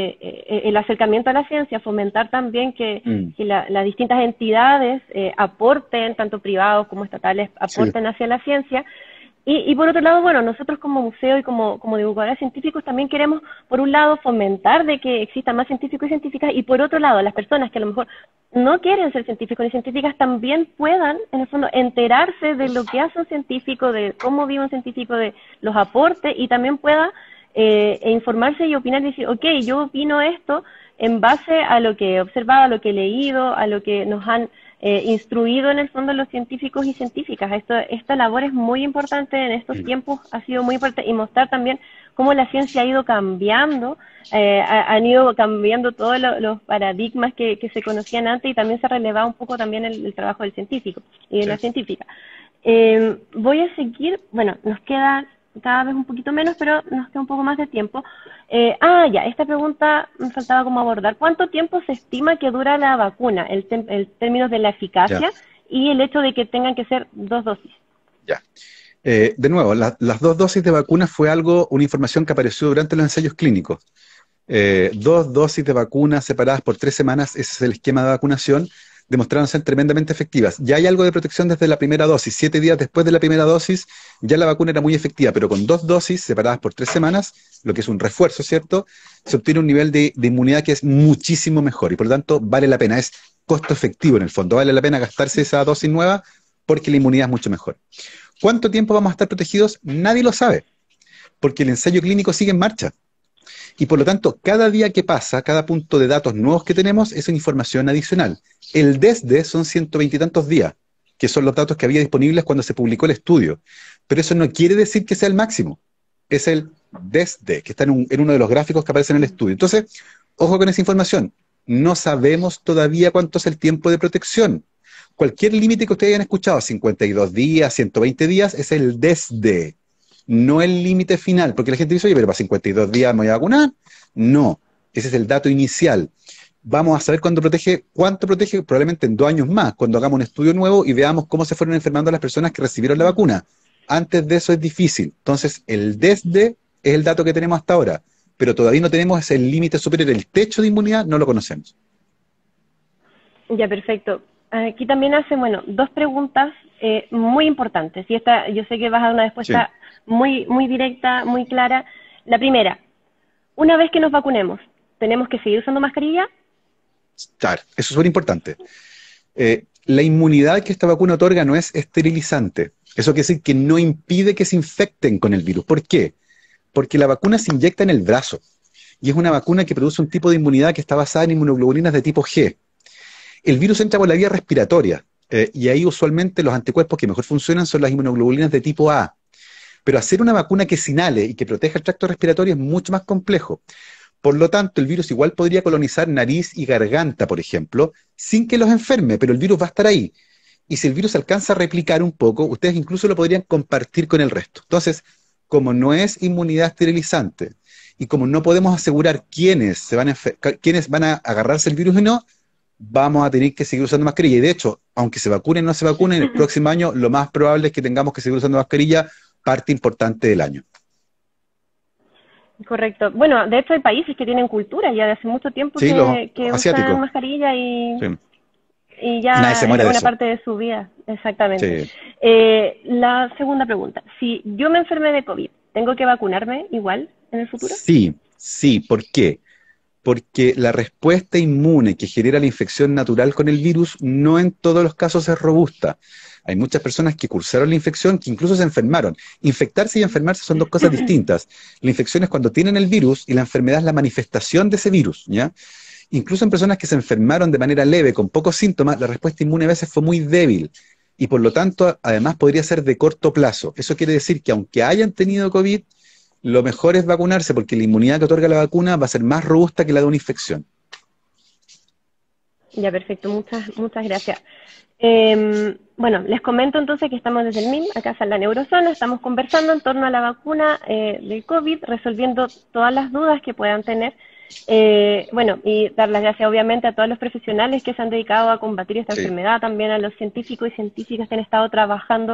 Speaker 1: el acercamiento a la ciencia, fomentar también
Speaker 2: Mm,
Speaker 1: que las distintas entidades aporten, tanto privados como estatales,
Speaker 2: sí,
Speaker 1: aporten hacia la ciencia. Y por otro lado, bueno, nosotros como museo y como divulgadores científicos también queremos, por un lado, fomentar de que existan más científicos y científicas, y por otro lado, las personas que a lo mejor no quieren ser científicos ni científicas también puedan, en el fondo, enterarse de lo que hace un científico, de cómo vive un científico, de los aportes, y también pueda informarse y opinar y decir, ok, yo opino esto en base a lo que he observado, a lo que he leído, a lo que nos han instruido en el fondo los científicos y científicas. Esta labor es muy importante en estos
Speaker 2: mm,
Speaker 1: tiempos, ha sido muy importante, y mostrar también cómo la ciencia ha ido cambiando, han ido cambiando todos los paradigmas que se conocían antes, y también se ha relevado un poco también el trabajo del científico y de
Speaker 2: sí.
Speaker 1: la científica. Voy a seguir, bueno, nos queda cada vez un poquito menos, pero nos queda un poco más de tiempo. Ya, esta pregunta me faltaba como abordar. ¿Cuánto tiempo se estima que dura la vacuna? El término de la
Speaker 2: Ya,
Speaker 1: eficacia y el hecho de que tengan que ser 2 dosis.
Speaker 2: ya. De nuevo, las dos dosis de vacuna fue una información que apareció durante los ensayos clínicos. Dos dosis de vacuna separadas por 3 semanas, ese es el esquema de vacunación, demostraron ser tremendamente efectivas. Ya hay algo de protección desde la primera dosis. 7 días después de la primera dosis, ya la vacuna era muy efectiva, pero con 2 dosis separadas por 3 semanas, lo que es un refuerzo, ¿cierto? Se obtiene un nivel de inmunidad que es muchísimo mejor y por lo tanto vale la pena, es costo efectivo en el fondo, vale la pena gastarse esa dosis nueva porque la inmunidad es mucho mejor. ¿Cuánto tiempo vamos a estar protegidos? Nadie lo sabe, porque el ensayo clínico sigue en marcha. Y por lo tanto, cada día que pasa, cada punto de datos nuevos que tenemos es una información adicional. El desde son 120 y tantos días, que son los datos que había disponibles cuando se publicó el estudio. Pero eso no quiere decir que sea el máximo. Es el desde, que está en uno de los gráficos que aparece en el estudio. Entonces, ojo con esa información. No sabemos todavía cuánto es el tiempo de protección. Cualquier límite que ustedes hayan escuchado, 52 días, 120 días, es el desde, no el límite final, porque la gente dice, oye, pero para 52 días me voy a vacunar. No, ese es el dato inicial. Vamos a saber cuánto protege, probablemente en 2 años más, cuando hagamos un estudio nuevo y veamos cómo se fueron enfermando las personas que recibieron la vacuna. Antes de eso es difícil. Entonces, el desde es el dato que tenemos hasta ahora, pero todavía no tenemos ese límite superior, el techo de inmunidad, no lo conocemos.
Speaker 1: Ya, perfecto. Aquí también hacen, bueno, 2 preguntas muy importantes. Y esta, yo sé que vas a dar una
Speaker 2: Sí,
Speaker 1: respuesta muy, muy directa, muy clara. La primera, una vez que nos vacunemos, ¿tenemos que seguir usando mascarilla?
Speaker 2: claro, eso es súper importante. La inmunidad que esta vacuna otorga no es esterilizante. Eso quiere decir que no impide que se infecten con el virus. ¿Por qué? Porque la vacuna se inyecta en el brazo y es una vacuna que produce un tipo de inmunidad que está basada en inmunoglobulinas de tipo G. El virus entra por la vía respiratoria y ahí usualmente los anticuerpos que mejor funcionan son las inmunoglobulinas de tipo A. Pero hacer una vacuna que se inhale y que proteja el tracto respiratorio es mucho más complejo. Por lo tanto, el virus igual podría colonizar nariz y garganta, por ejemplo, sin que los enferme, pero el virus va a estar ahí. Y si el virus alcanza a replicar un poco, ustedes incluso lo podrían compartir con el resto. Entonces, como no es inmunidad esterilizante y como no podemos asegurar quiénes van a agarrarse el virus y no, vamos a tener que seguir usando mascarilla. Y de hecho, aunque se vacunen o no se vacunen, el próximo año lo más probable es que tengamos que seguir usando mascarilla, parte importante del año.
Speaker 1: Correcto. Bueno, de hecho hay países que tienen cultura ya de hace mucho tiempo
Speaker 2: Sí, los
Speaker 1: que usan
Speaker 2: asiáticos.
Speaker 1: mascarilla
Speaker 2: Sí.
Speaker 1: y
Speaker 2: Y nadie se
Speaker 1: ya
Speaker 2: muere
Speaker 1: es
Speaker 2: de
Speaker 1: una
Speaker 2: eso.
Speaker 1: parte de su vida, exactamente.
Speaker 2: Sí,
Speaker 1: La segunda pregunta, si yo me enfermé de COVID, ¿tengo que vacunarme igual en el futuro?
Speaker 2: sí, sí. ¿Por qué? Porque la respuesta inmune que genera la infección natural con el virus no en todos los casos es robusta. Hay muchas personas que cursaron la infección que incluso se enfermaron. Infectarse y enfermarse son dos cosas distintas. La infección es cuando tienen el virus y la enfermedad es la manifestación de ese virus, ¿ya? Incluso en personas que se enfermaron de manera leve, con pocos síntomas, la respuesta inmune a veces fue muy débil y por lo tanto, además podría ser de corto plazo. Eso quiere decir que aunque hayan tenido COVID, lo mejor es vacunarse porque la inmunidad que otorga la vacuna va a ser más robusta que la de una infección.
Speaker 1: Ya, perfecto, muchas gracias. Bueno, les comento entonces que estamos desde el MIM, acá en la Neurozona, estamos conversando en torno a la vacuna del COVID, resolviendo todas las dudas que puedan tener. Bueno, y dar las gracias obviamente a todos los profesionales que se han dedicado a combatir esta
Speaker 2: Sí,
Speaker 1: enfermedad, también a los científicos y científicas que han estado trabajando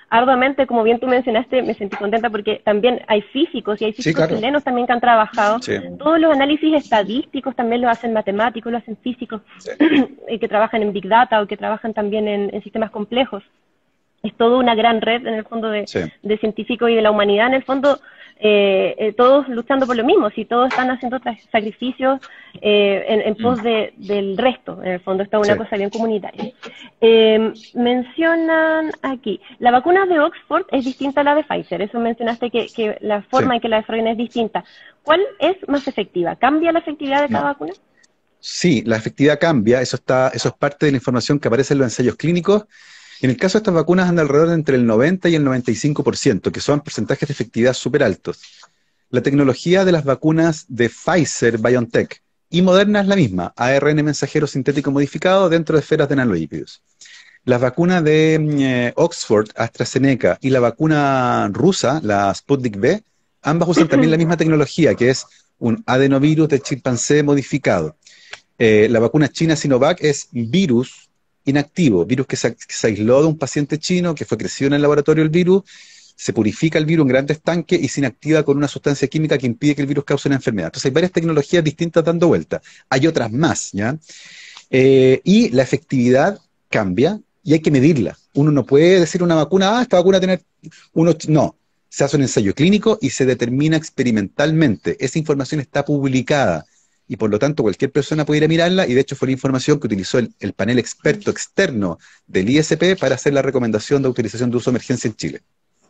Speaker 1: arduamente, como bien tú mencionaste, me sentí contenta porque también hay físicos y hay
Speaker 2: Sí,
Speaker 1: físicos
Speaker 2: claro.
Speaker 1: chilenos también que han trabajado.
Speaker 2: Sí,
Speaker 1: Todos los análisis estadísticos también lo hacen matemáticos, lo hacen físicos,
Speaker 2: sí,
Speaker 1: que trabajan en Big Data o que trabajan también en sistemas complejos. Es toda una gran red en el fondo
Speaker 2: sí.
Speaker 1: de científicos y de la humanidad en el fondo, todos luchando por lo mismo, si todos están haciendo sacrificios en
Speaker 2: Mm,
Speaker 1: pos del resto, en el fondo está
Speaker 2: sí.
Speaker 1: una cosa bien comunitaria. Mencionan aquí, la vacuna de Oxford es distinta a la de Pfizer, eso mencionaste que la
Speaker 2: Sí.
Speaker 1: forma en que la desarrollan es distinta. ¿Cuál es más efectiva? ¿Cambia la efectividad de cada
Speaker 2: No.
Speaker 1: vacuna?
Speaker 2: Sí, la efectividad cambia, eso es parte de la información que aparece en los ensayos clínicos. En el caso de estas vacunas anda alrededor de entre el 90 y el 95%, que son porcentajes de efectividad súper altos. La tecnología de las vacunas de Pfizer, BioNTech y Moderna es la misma, ARN mensajero sintético modificado dentro de esferas de nanolípidos. Las vacunas de Oxford, AstraZeneca y la vacuna rusa, la Sputnik V, ambas usan también la misma tecnología, que es un adenovirus de chimpancé modificado. La vacuna china Sinovac es virus inactivo, virus que se aisló de un paciente chino, que fue crecido en el laboratorio el virus, se purifica el virus en grandes tanques y se inactiva con una sustancia química que impide que el virus cause una enfermedad. Entonces hay varias tecnologías distintas dando vuelta. Hay otras más, ¿ya? Y la efectividad cambia y hay que medirla. Uno no puede decir una vacuna, esta vacuna tiene no. Se hace un ensayo clínico y se determina experimentalmente. Esa información está publicada y por lo tanto cualquier persona puede ir a mirarla y de hecho fue la información que utilizó el panel experto externo del ISP para hacer la recomendación de utilización de uso de emergencia en Chile.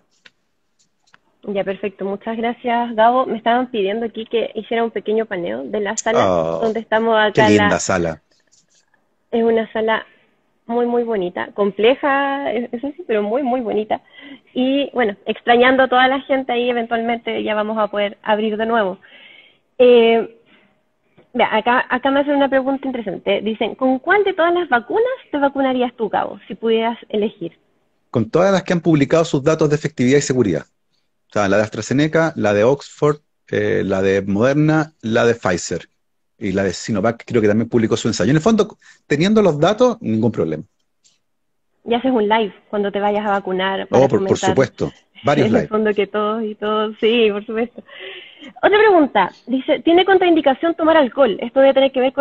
Speaker 1: Ya, perfecto. Muchas gracias, Gabo. Me estaban pidiendo aquí que hiciera un pequeño paneo de la sala
Speaker 2: Oh,
Speaker 1: donde estamos
Speaker 2: qué
Speaker 1: acá.
Speaker 2: linda sala.
Speaker 1: Es una sala muy, muy bonita, compleja, eso sí, pero muy, muy bonita. Y bueno, extrañando a toda la gente ahí, eventualmente ya vamos a poder abrir de nuevo. Eh, Vea, acá me hacen una pregunta interesante. Dicen, ¿con cuál de todas las vacunas te vacunarías tú, Gabo, si pudieras elegir?
Speaker 2: Con todas las que han publicado sus datos de efectividad y seguridad. O sea, la de AstraZeneca, la de Oxford, la de Moderna, la de Pfizer y la de Sinovac creo que también publicó su ensayo. En el fondo, teniendo los datos, ningún problema.
Speaker 1: Y haces un live cuando te vayas a vacunar
Speaker 2: Oh,
Speaker 1: para
Speaker 2: por
Speaker 1: comentar
Speaker 2: supuesto, varios
Speaker 1: en el
Speaker 2: live.
Speaker 1: fondo que todos y todos, sí, por supuesto. Otra pregunta, dice, ¿tiene contraindicación tomar alcohol? Esto debe tener que ver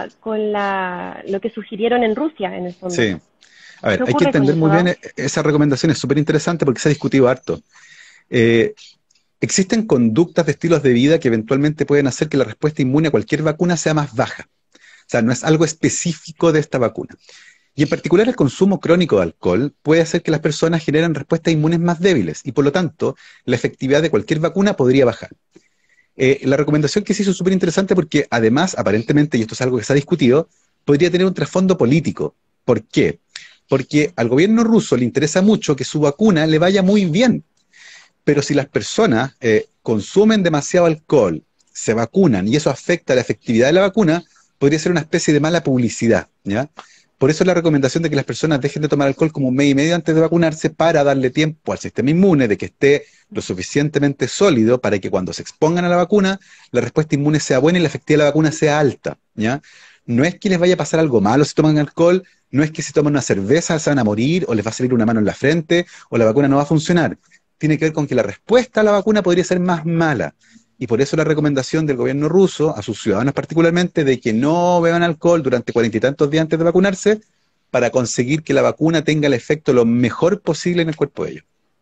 Speaker 1: lo que sugirieron en Rusia, en el fondo.
Speaker 2: Sí. A ver,
Speaker 1: ¿Qué
Speaker 2: hay que
Speaker 1: ocurre con
Speaker 2: entender
Speaker 1: eso,
Speaker 2: muy bien,
Speaker 1: Gabo?
Speaker 2: esa recomendación es súper interesante porque se ha discutido harto. Eh, Existen conductas de estilos de vida que eventualmente pueden hacer que la respuesta inmune a cualquier vacuna sea más baja. O sea, no es algo específico de esta vacuna. Y en particular el consumo crónico de alcohol puede hacer que las personas generen respuestas inmunes más débiles y por lo tanto la efectividad de cualquier vacuna podría bajar. La recomendación que se hizo es súper interesante porque además, aparentemente, y esto es algo que se ha discutido, podría tener un trasfondo político. ¿Por qué? Porque al gobierno ruso le interesa mucho que su vacuna le vaya muy bien, pero si las personas consumen demasiado alcohol, se vacunan y eso afecta la efectividad de la vacuna, podría ser una especie de mala publicidad, ¿ya? Por eso es la recomendación de que las personas dejen de tomar alcohol como un mes y medio antes de vacunarse para darle tiempo al sistema inmune de que esté lo suficientemente sólido para que cuando se expongan a la vacuna, la respuesta inmune sea buena y la efectividad de la vacuna sea alta, ¿ya? No es que les vaya a pasar algo malo si toman alcohol, no es que si toman una cerveza se van a morir o les va a salir una mano en la frente o la vacuna no va a funcionar. Tiene que ver con que la respuesta a la vacuna podría ser más mala. Y por eso la recomendación del gobierno ruso, a sus ciudadanos particularmente, de que no beban alcohol durante 40 y tantos días antes de vacunarse, para conseguir que la vacuna tenga el efecto lo mejor posible en el cuerpo de ellos.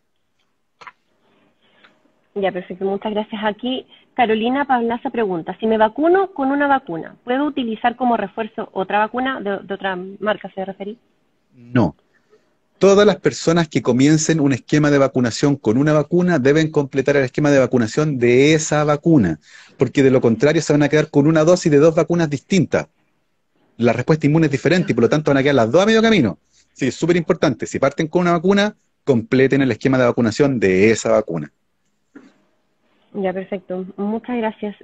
Speaker 1: Ya, perfecto, muchas gracias. Aquí Carolina Pablaza pregunta, si me vacuno con una vacuna, ¿puedo utilizar como refuerzo otra vacuna de otra marca, se referí?
Speaker 2: No. Todas las personas que comiencen un esquema de vacunación con una vacuna deben completar el esquema de vacunación de esa vacuna, porque de lo contrario se van a quedar con una dosis de dos vacunas distintas. La respuesta inmune es diferente y por lo tanto van a quedar las dos a medio camino. Sí, es súper importante. Si parten con una vacuna, completen el esquema de vacunación de esa vacuna.
Speaker 1: Ya, perfecto, muchas gracias.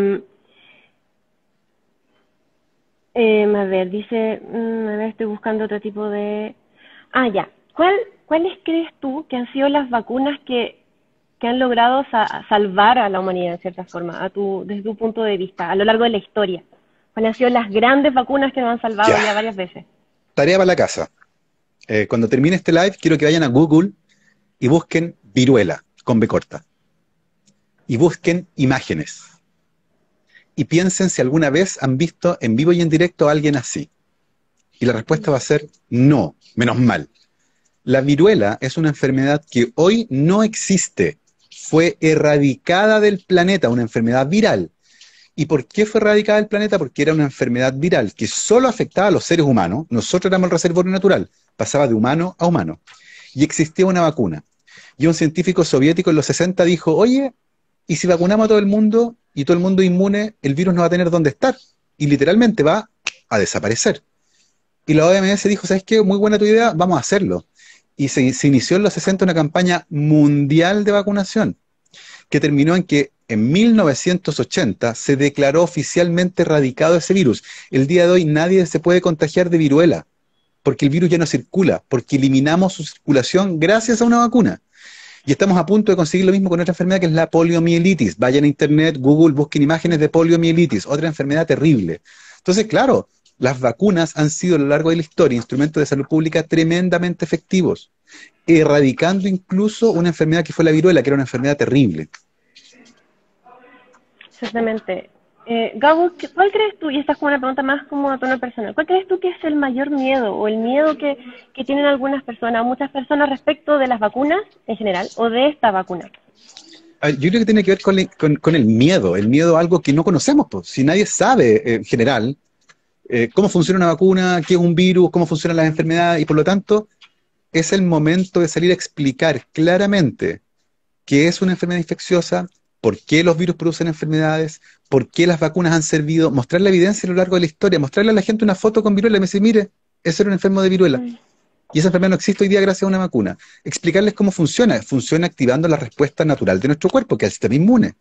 Speaker 1: A ver, dice, a ver, estoy buscando otro tipo de... Ah, ya. ¿Cuáles crees tú que han sido las vacunas que han logrado salvar a la humanidad en cierta forma, desde tu punto de vista, a lo largo de la historia? ¿Cuáles han sido las grandes vacunas que nos han salvado
Speaker 2: Ya,
Speaker 1: ya varias veces?
Speaker 2: tarea para la casa. Cuando termine este live, quiero que vayan a Google y busquen viruela, con B corta, y busquen imágenes, y piensen si alguna vez han visto en vivo y en directo a alguien así. Y la respuesta va a ser no, menos mal. La viruela es una enfermedad que hoy no existe. Fue erradicada del planeta, una enfermedad viral. ¿Y por qué fue erradicada del planeta? Porque era una enfermedad viral que solo afectaba a los seres humanos. Nosotros éramos el reservorio natural. Pasaba de humano a humano. Y existía una vacuna. Y un científico soviético en los 60 dijo, oye, ¿y si vacunamos a todo el mundo y todo el mundo inmune, el virus no va a tener dónde estar? Y literalmente va a desaparecer. Y la OMS dijo, ¿sabes qué? Muy buena tu idea, vamos a hacerlo. Y se inició en los 60 una campaña mundial de vacunación, que terminó en que en 1980 se declaró oficialmente erradicado ese virus. El día de hoy nadie se puede contagiar de viruela, porque el virus ya no circula, porque eliminamos su circulación gracias a una vacuna. Y estamos a punto de conseguir lo mismo con otra enfermedad que es la poliomielitis. Vayan a internet, Google, busquen imágenes de poliomielitis, otra enfermedad terrible. Entonces, claro, las vacunas han sido a lo largo de la historia instrumentos de salud pública tremendamente efectivos, erradicando incluso una enfermedad que fue la viruela, que era una enfermedad terrible.
Speaker 1: Exactamente. Gabo, ¿cuál crees tú, y esta es como una pregunta más como a tono personal, cuál crees tú que es el mayor miedo o el miedo que tienen algunas personas o muchas personas respecto de las vacunas en general o de esta vacuna?
Speaker 2: Yo creo que tiene que ver con el miedo a algo que no conocemos, pues. Si nadie sabe en general cómo funciona una vacuna, qué es un virus, cómo funcionan las enfermedades, y por lo tanto es el momento de salir a explicar claramente qué es una enfermedad infecciosa, por qué los virus producen enfermedades, por qué las vacunas han servido, mostrar la evidencia a lo largo de la historia, mostrarle a la gente una foto con viruela y me dice, mire, ese era un enfermo de viruela. Y esa enfermedad no existe hoy día gracias a una vacuna. Explicarles cómo funciona. Funciona activando la respuesta natural de nuestro cuerpo, que es el sistema inmune.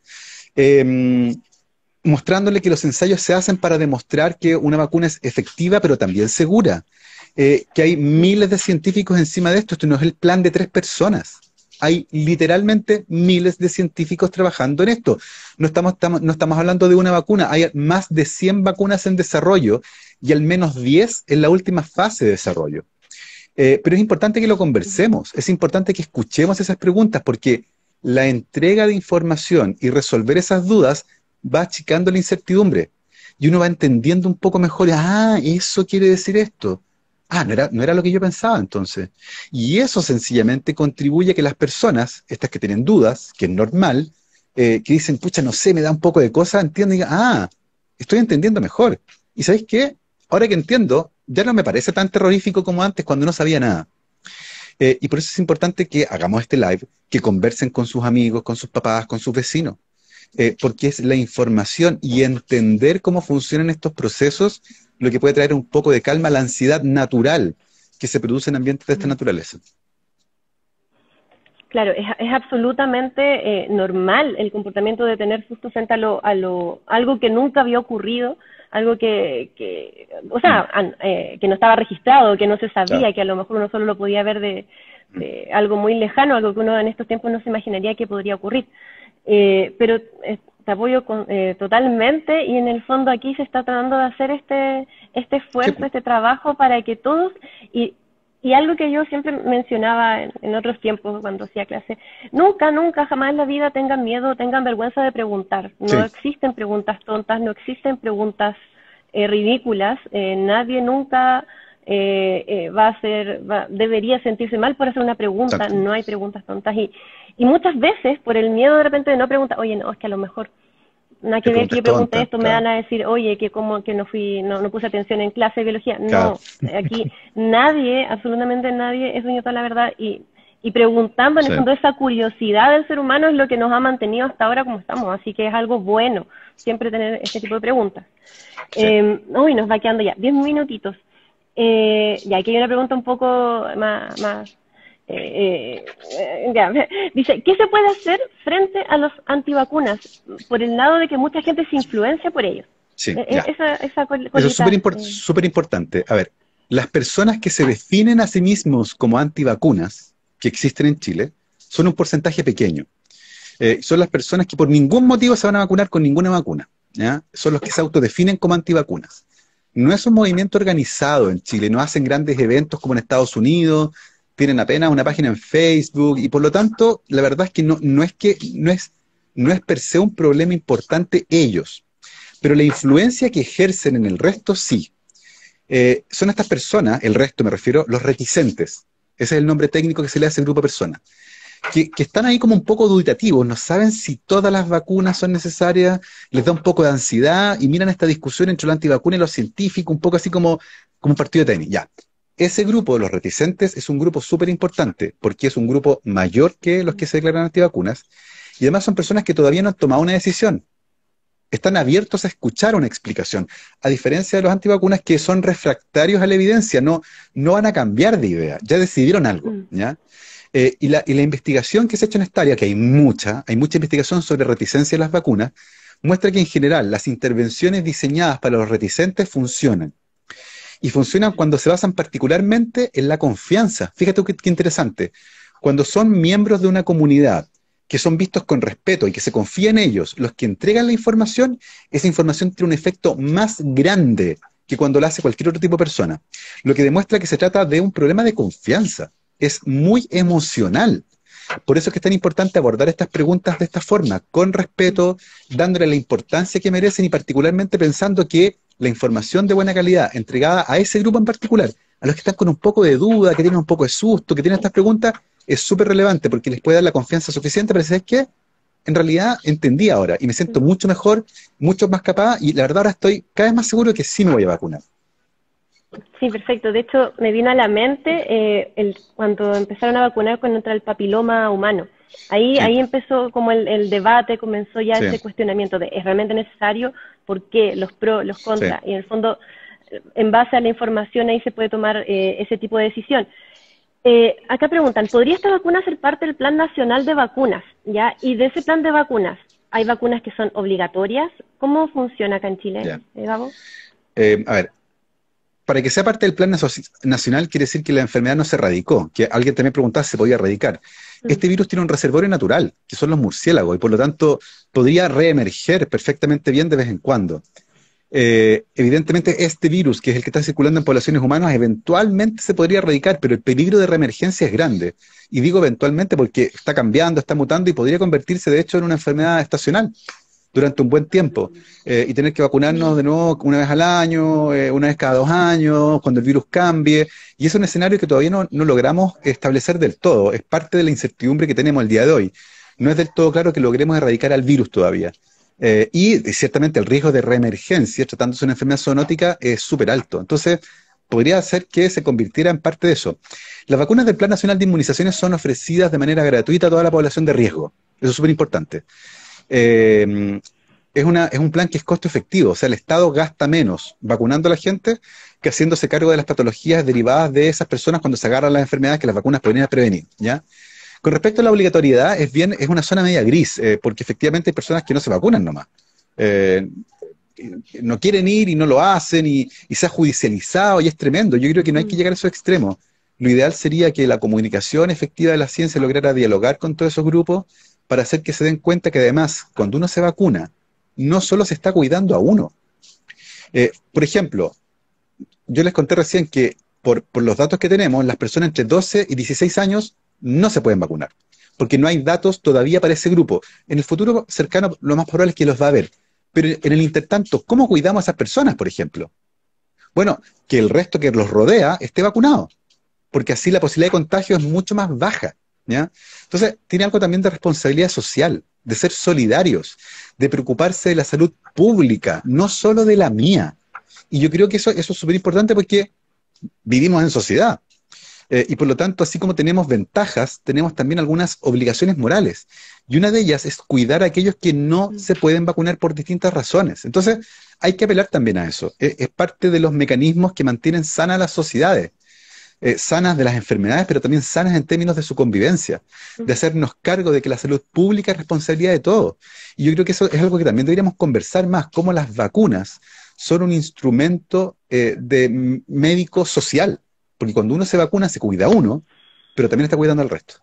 Speaker 2: Mostrándole que los ensayos se hacen para demostrar que una vacuna es efectiva, pero también segura. Que hay miles de científicos encima de esto. Esto no es el plan de 3 personas. Hay literalmente miles de científicos trabajando en esto. No estamos hablando de una vacuna. Hay más de 100 vacunas en desarrollo y al menos 10 en la última fase de desarrollo. Pero es importante que lo conversemos. Es importante que escuchemos esas preguntas porque la entrega de información y resolver esas dudas va achicando la incertidumbre. Y uno va entendiendo un poco mejor, eso quiere decir esto. No era lo que yo pensaba entonces. Y eso sencillamente contribuye a que las personas, estas que tienen dudas, que es normal, que dicen, pucha, no sé, me da un poco de cosa, entienden y digan, estoy entendiendo mejor. ¿Y sabéis qué? Ahora que entiendo, ya no me parece tan terrorífico como antes cuando no sabía nada. Y por eso es importante que hagamos este live, que conversen con sus amigos, con sus papás, con sus vecinos. Porque es la información y entender cómo funcionan estos procesos lo que puede traer un poco de calma a la ansiedad natural que se produce en ambientes de esta naturaleza.
Speaker 1: Claro, es absolutamente normal el comportamiento de tener susto frente a algo que nunca había ocurrido, algo que no estaba registrado, que no se sabía, claro, que a lo mejor uno solo lo podía ver de algo muy lejano, algo que uno en estos tiempos no se imaginaría que podría ocurrir. Pero te apoyo totalmente, y en el fondo aquí se está tratando de hacer este esfuerzo, este trabajo para que todos, y algo que yo siempre mencionaba en otros tiempos cuando hacía clase, nunca, jamás en la vida tengan miedo, tengan vergüenza de preguntar. No existen preguntas tontas, no existen preguntas ridículas, nadie nunca debería sentirse mal por hacer una pregunta. Exacto. No hay preguntas tontas, y muchas veces por el miedo de repente de no preguntar, oye, no, es que a lo mejor nada que ver que yo pregunte esto, me van a decir, oye, que como que no puse atención en clase de biología. Claro. No, aquí nadie, absolutamente nadie es dueño de toda la verdad, y preguntando en el fondo, esa curiosidad del ser humano es lo que nos ha mantenido hasta ahora como estamos, así que es algo bueno siempre tener este tipo de preguntas. Nos va quedando ya 10 minutitos. Ya, aquí hay una pregunta un poco más dice, ¿qué se puede hacer frente a los antivacunas? Por el lado de que mucha gente se influencia por ellos.
Speaker 2: Sí, eso es súper importante. A ver, las personas que se definen a sí mismos como antivacunas, que existen en Chile, son un porcentaje pequeño. Son las personas que por ningún motivo se van a vacunar con ninguna vacuna, ¿ya? Son los que se autodefinen como antivacunas. No es un movimiento organizado en Chile, no hacen grandes eventos como en Estados Unidos, tienen apenas una página en Facebook y por lo tanto, la verdad es que no es per se un problema importante ellos, pero la influencia que ejercen en el resto sí. Son estas personas, el resto me refiero, los reticentes. Ese es el nombre técnico que se le hace a ese grupo de personas. Que están ahí como un poco dubitativos, no saben si todas las vacunas son necesarias, les da un poco de ansiedad y miran esta discusión entre los antivacunas y los científicos, un poco así como un partido de tenis. Ya. Ese grupo de los reticentes es un grupo súper importante porque es un grupo mayor que los que se declaran antivacunas y además son personas que todavía no han tomado una decisión. Están abiertos a escuchar una explicación, a diferencia de los antivacunas que son refractarios a la evidencia, no van a cambiar de idea, ya decidieron algo, ¿ya? Y la investigación que se ha hecho en esta área, que hay mucha investigación sobre reticencia a las vacunas, muestra que en general las intervenciones diseñadas para los reticentes funcionan. Y funcionan cuando se basan particularmente en la confianza. Fíjate qué interesante. Cuando son miembros de una comunidad que son vistos con respeto y que se confía en ellos, los que entregan la información, esa información tiene un efecto más grande que cuando la hace cualquier otro tipo de persona. Lo que demuestra que se trata de un problema de confianza. Es muy emocional. Por eso es que es tan importante abordar estas preguntas de esta forma, con respeto, dándole la importancia que merecen y particularmente pensando que la información de buena calidad entregada a ese grupo en particular, a los que están con un poco de duda, que tienen un poco de susto, que tienen estas preguntas, es súper relevante porque les puede dar la confianza suficiente para decir que en realidad entendí ahora y me siento mucho mejor, mucho más capaz y la verdad ahora estoy cada vez más seguro que sí me voy a vacunar.
Speaker 1: Sí, perfecto. De hecho, me vino a la mente cuando empezaron a vacunar contra el papiloma humano. Ahí empezó como el debate, comenzó ya ese cuestionamiento de ¿es realmente necesario? ¿Por qué? Los pros, los contras. Y en el fondo, en base a la información, ahí se puede tomar ese tipo de decisión. Acá preguntan, ¿podría esta vacuna ser parte del Plan Nacional de Vacunas? ¿Ya? Y de ese plan de vacunas, ¿hay vacunas que son obligatorias? ¿Cómo funciona acá en Chile, Gabo?
Speaker 2: A ver, para que sea parte del plan nacional quiere decir que la enfermedad no se erradicó, que alguien también preguntaba si se podía erradicar. Este virus tiene un reservorio natural, que son los murciélagos, y por lo tanto podría reemerger perfectamente bien de vez en cuando. Evidentemente este virus, que es el que está circulando en poblaciones humanas, eventualmente se podría erradicar, pero el peligro de reemergencia es grande. Y digo eventualmente porque está cambiando, está mutando y podría convertirse de hecho en una enfermedad estacional durante un buen tiempo y tener que vacunarnos de nuevo una vez al año, una vez cada 2 años, cuando el virus cambie. Y es un escenario que todavía no logramos establecer del todo. Es parte de la incertidumbre que tenemos el día de hoy. No es del todo claro que logremos erradicar al virus todavía. Y ciertamente el riesgo de reemergencia, tratándose de una enfermedad zoonótica, es súper alto. Entonces, podría ser que se convirtiera en parte de eso. Las vacunas del Plan Nacional de Inmunizaciones son ofrecidas de manera gratuita a toda la población de riesgo. Eso es súper importante. Es un plan que es costo efectivo, o sea, el Estado gasta menos vacunando a la gente que haciéndose cargo de las patologías derivadas de esas personas cuando se agarran las enfermedades que las vacunas podrían prevenir, ¿ya? Con respecto a la obligatoriedad, es una zona media gris, porque efectivamente hay personas que no se vacunan nomás. No quieren ir y no lo hacen y se ha judicializado y es tremendo. Yo creo que no hay que llegar a esos extremos. Lo ideal sería que la comunicación efectiva de la ciencia lograra dialogar con todos esos grupos para hacer que se den cuenta que además, cuando uno se vacuna, no solo se está cuidando a uno. Por ejemplo, yo les conté recién que por los datos que tenemos, las personas entre 12 y 16 años no se pueden vacunar, porque no hay datos todavía para ese grupo. En el futuro cercano, lo más probable es que los va a haber. Pero en el intertanto, ¿cómo cuidamos a esas personas, por ejemplo? Bueno, que el resto que los rodea esté vacunado, porque así la posibilidad de contagio es mucho más baja, ¿ya? Entonces, tiene algo también de responsabilidad social, de ser solidarios, de preocuparse de la salud pública, no solo de la mía. Y yo creo que eso es súper importante porque vivimos en sociedad. Y por lo tanto, así como tenemos ventajas, tenemos también algunas obligaciones morales. Y una de ellas es cuidar a aquellos que no se pueden vacunar por distintas razones. Entonces, hay que apelar también a eso. Es parte de los mecanismos que mantienen sanas las sociedades. Sanas de las enfermedades, pero también sanas en términos de su convivencia, de hacernos cargo de que la salud pública es responsabilidad de todos. Y yo creo que eso es algo que también deberíamos conversar más, cómo las vacunas son un instrumento de médico social, porque cuando uno se vacuna se cuida a uno, pero también está cuidando al resto.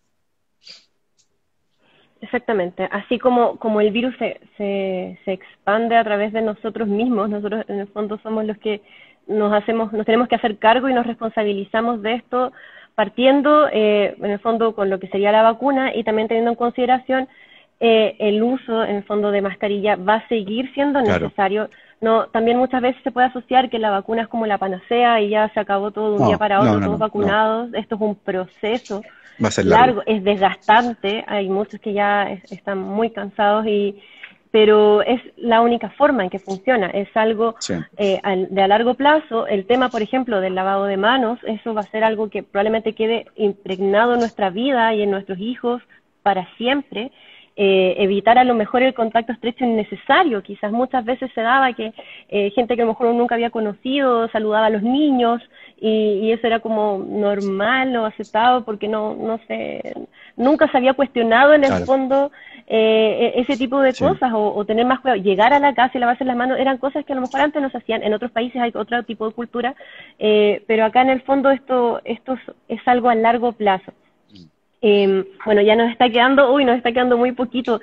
Speaker 1: Exactamente, así como el virus se expande a través de nosotros mismos, nosotros en el fondo somos los que nos tenemos que hacer cargo y nos responsabilizamos de esto partiendo en el fondo con lo que sería la vacuna y también teniendo en consideración el uso en el fondo de mascarilla va a seguir siendo necesario. No, también muchas veces se puede asociar que la vacuna es como la panacea y ya se acabó todo de un día para otro, todos vacunados. Esto es un proceso
Speaker 2: va a ser
Speaker 1: largo, es desgastante, hay muchos que ya están muy cansados pero es la única forma en que funciona, es algo de a largo plazo. El tema, por ejemplo, del lavado de manos, eso va a ser algo que probablemente quede impregnado en nuestra vida y en nuestros hijos para siempre. Evitar a lo mejor el contacto estrecho innecesario, quizás muchas veces se daba que gente que a lo mejor uno nunca había conocido saludaba a los niños y eso era como normal o aceptado porque no sé, nunca se había cuestionado en el fondo ese tipo de cosas o tener más cuidado, llegar a la casa y lavarse las manos, eran cosas que a lo mejor antes no se hacían, en otros países hay otro tipo de cultura, pero acá en el fondo esto es algo a largo plazo. Bueno, ya nos está quedando muy poquito.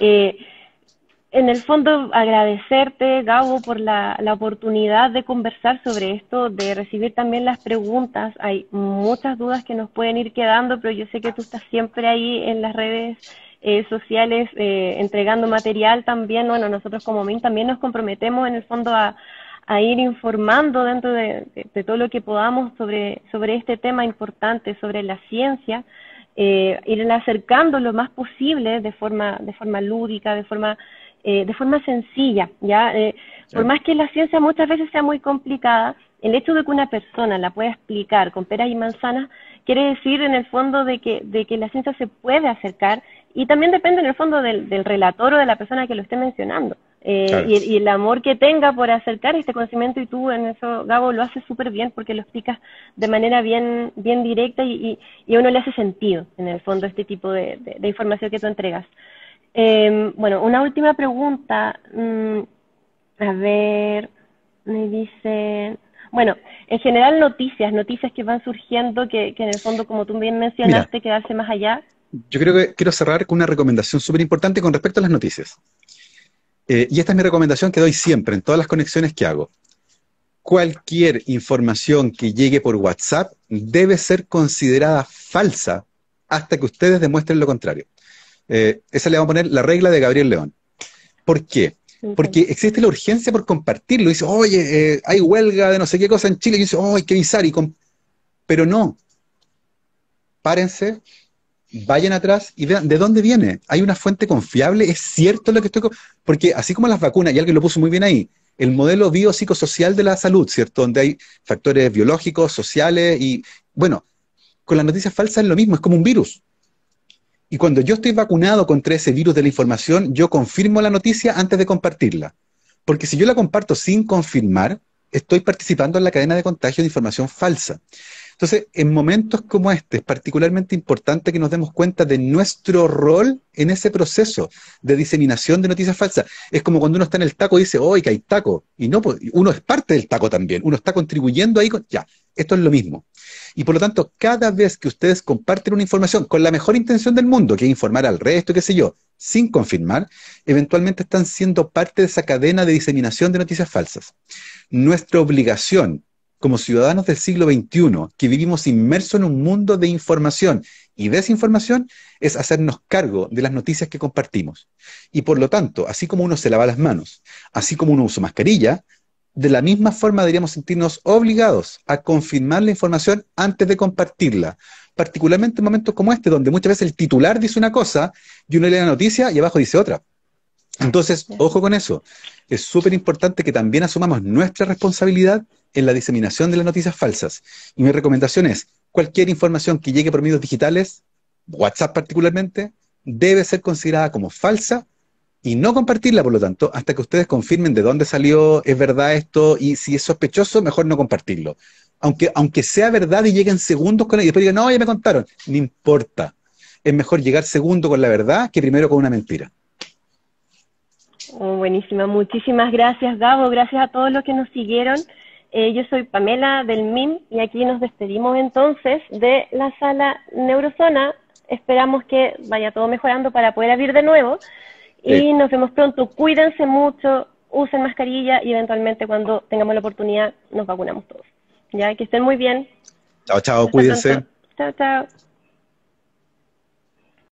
Speaker 1: En el fondo, agradecerte, Gabo, por la oportunidad de conversar sobre esto, de recibir también las preguntas. Hay muchas dudas que nos pueden ir quedando, pero yo sé que tú estás siempre ahí en las redes sociales entregando material también. Bueno, nosotros como MIN también nos comprometemos en el fondo a ir informando dentro de todo lo que podamos sobre este tema importante, sobre la ciencia. Ir acercando lo más posible de forma lúdica, de forma sencilla, ¿ya? Por más que la ciencia muchas veces sea muy complicada, el hecho de que una persona la pueda explicar con peras y manzanas quiere decir en el fondo de que la ciencia se puede acercar y también depende en el fondo del relator o de la persona que lo esté mencionando. Y el amor que tenga por acercar este conocimiento, y tú en eso, Gabo, lo haces súper bien porque lo explicas de manera bien directa y a uno le hace sentido en el fondo este tipo de información que tú entregas. Bueno, una última pregunta, a ver, me dicen, bueno, en general noticias que van surgiendo que en el fondo, como tú bien mencionaste, quedarse más allá.
Speaker 2: Yo creo que quiero cerrar con una recomendación súper importante con respecto a las noticias. Y esta es mi recomendación que doy siempre en todas las conexiones que hago. Cualquier información que llegue por WhatsApp debe ser considerada falsa hasta que ustedes demuestren lo contrario. Esa le vamos a poner la regla de Gabriel León. ¿Por qué? Porque existe la urgencia por compartirlo. Dice, oye, hay huelga de no sé qué cosa en Chile. Y dice, oh, hay que avisar. Pero no. Párense, vayan atrás y vean de dónde viene. ¿Hay una fuente confiable? ¿Es cierto lo que estoy...? Porque así como las vacunas, y alguien lo puso muy bien ahí, el modelo biopsicosocial de la salud, ¿cierto? Donde hay factores biológicos, sociales y... Bueno, con las noticias falsas es lo mismo, es como un virus. Y cuando yo estoy vacunado contra ese virus de la información, yo confirmo la noticia antes de compartirla. Porque si yo la comparto sin confirmar, estoy participando en la cadena de contagio de información falsa. Entonces, en momentos como este, es particularmente importante que nos demos cuenta de nuestro rol en ese proceso de diseminación de noticias falsas. Es como cuando uno está en el taco y dice, ¡oh, que hay taco! Y no, pues, uno es parte del taco también, uno está contribuyendo ahí, ya, esto es lo mismo. Y por lo tanto, cada vez que ustedes comparten una información con la mejor intención del mundo, que es informar al resto, qué sé yo, sin confirmar, eventualmente están siendo parte de esa cadena de diseminación de noticias falsas. Nuestra obligación como ciudadanos del siglo XXI, que vivimos inmersos en un mundo de información y desinformación, es hacernos cargo de las noticias que compartimos. Y por lo tanto, así como uno se lava las manos, así como uno usa mascarilla, de la misma forma deberíamos sentirnos obligados a confirmar la información antes de compartirla. Particularmente en momentos como este, donde muchas veces el titular dice una cosa y uno lee la noticia y abajo dice otra. Entonces, ojo con eso. Es súper importante que también asumamos nuestra responsabilidad en la diseminación de las noticias falsas. Y mi recomendación es, cualquier información que llegue por medios digitales, WhatsApp particularmente, debe ser considerada como falsa y no compartirla, por lo tanto, hasta que ustedes confirmen de dónde salió, es verdad esto, y si es sospechoso, mejor no compartirlo. Aunque sea verdad y lleguen segundos con él, y después digan, no, ya me contaron, no importa. Es mejor llegar segundo con la verdad que primero con una mentira.
Speaker 1: Oh, buenísima, muchísimas gracias, Gabo, gracias a todos los que nos siguieron. Yo soy Pamela del MIN y aquí nos despedimos entonces de la sala Neurozona. Esperamos que vaya todo mejorando para poder abrir de nuevo y nos vemos pronto. Cuídense mucho, usen mascarilla y eventualmente cuando tengamos la oportunidad nos vacunamos todos. Ya, que estén muy bien.
Speaker 2: Chao, chao, cuídense.
Speaker 1: Pronto. Chao, chao.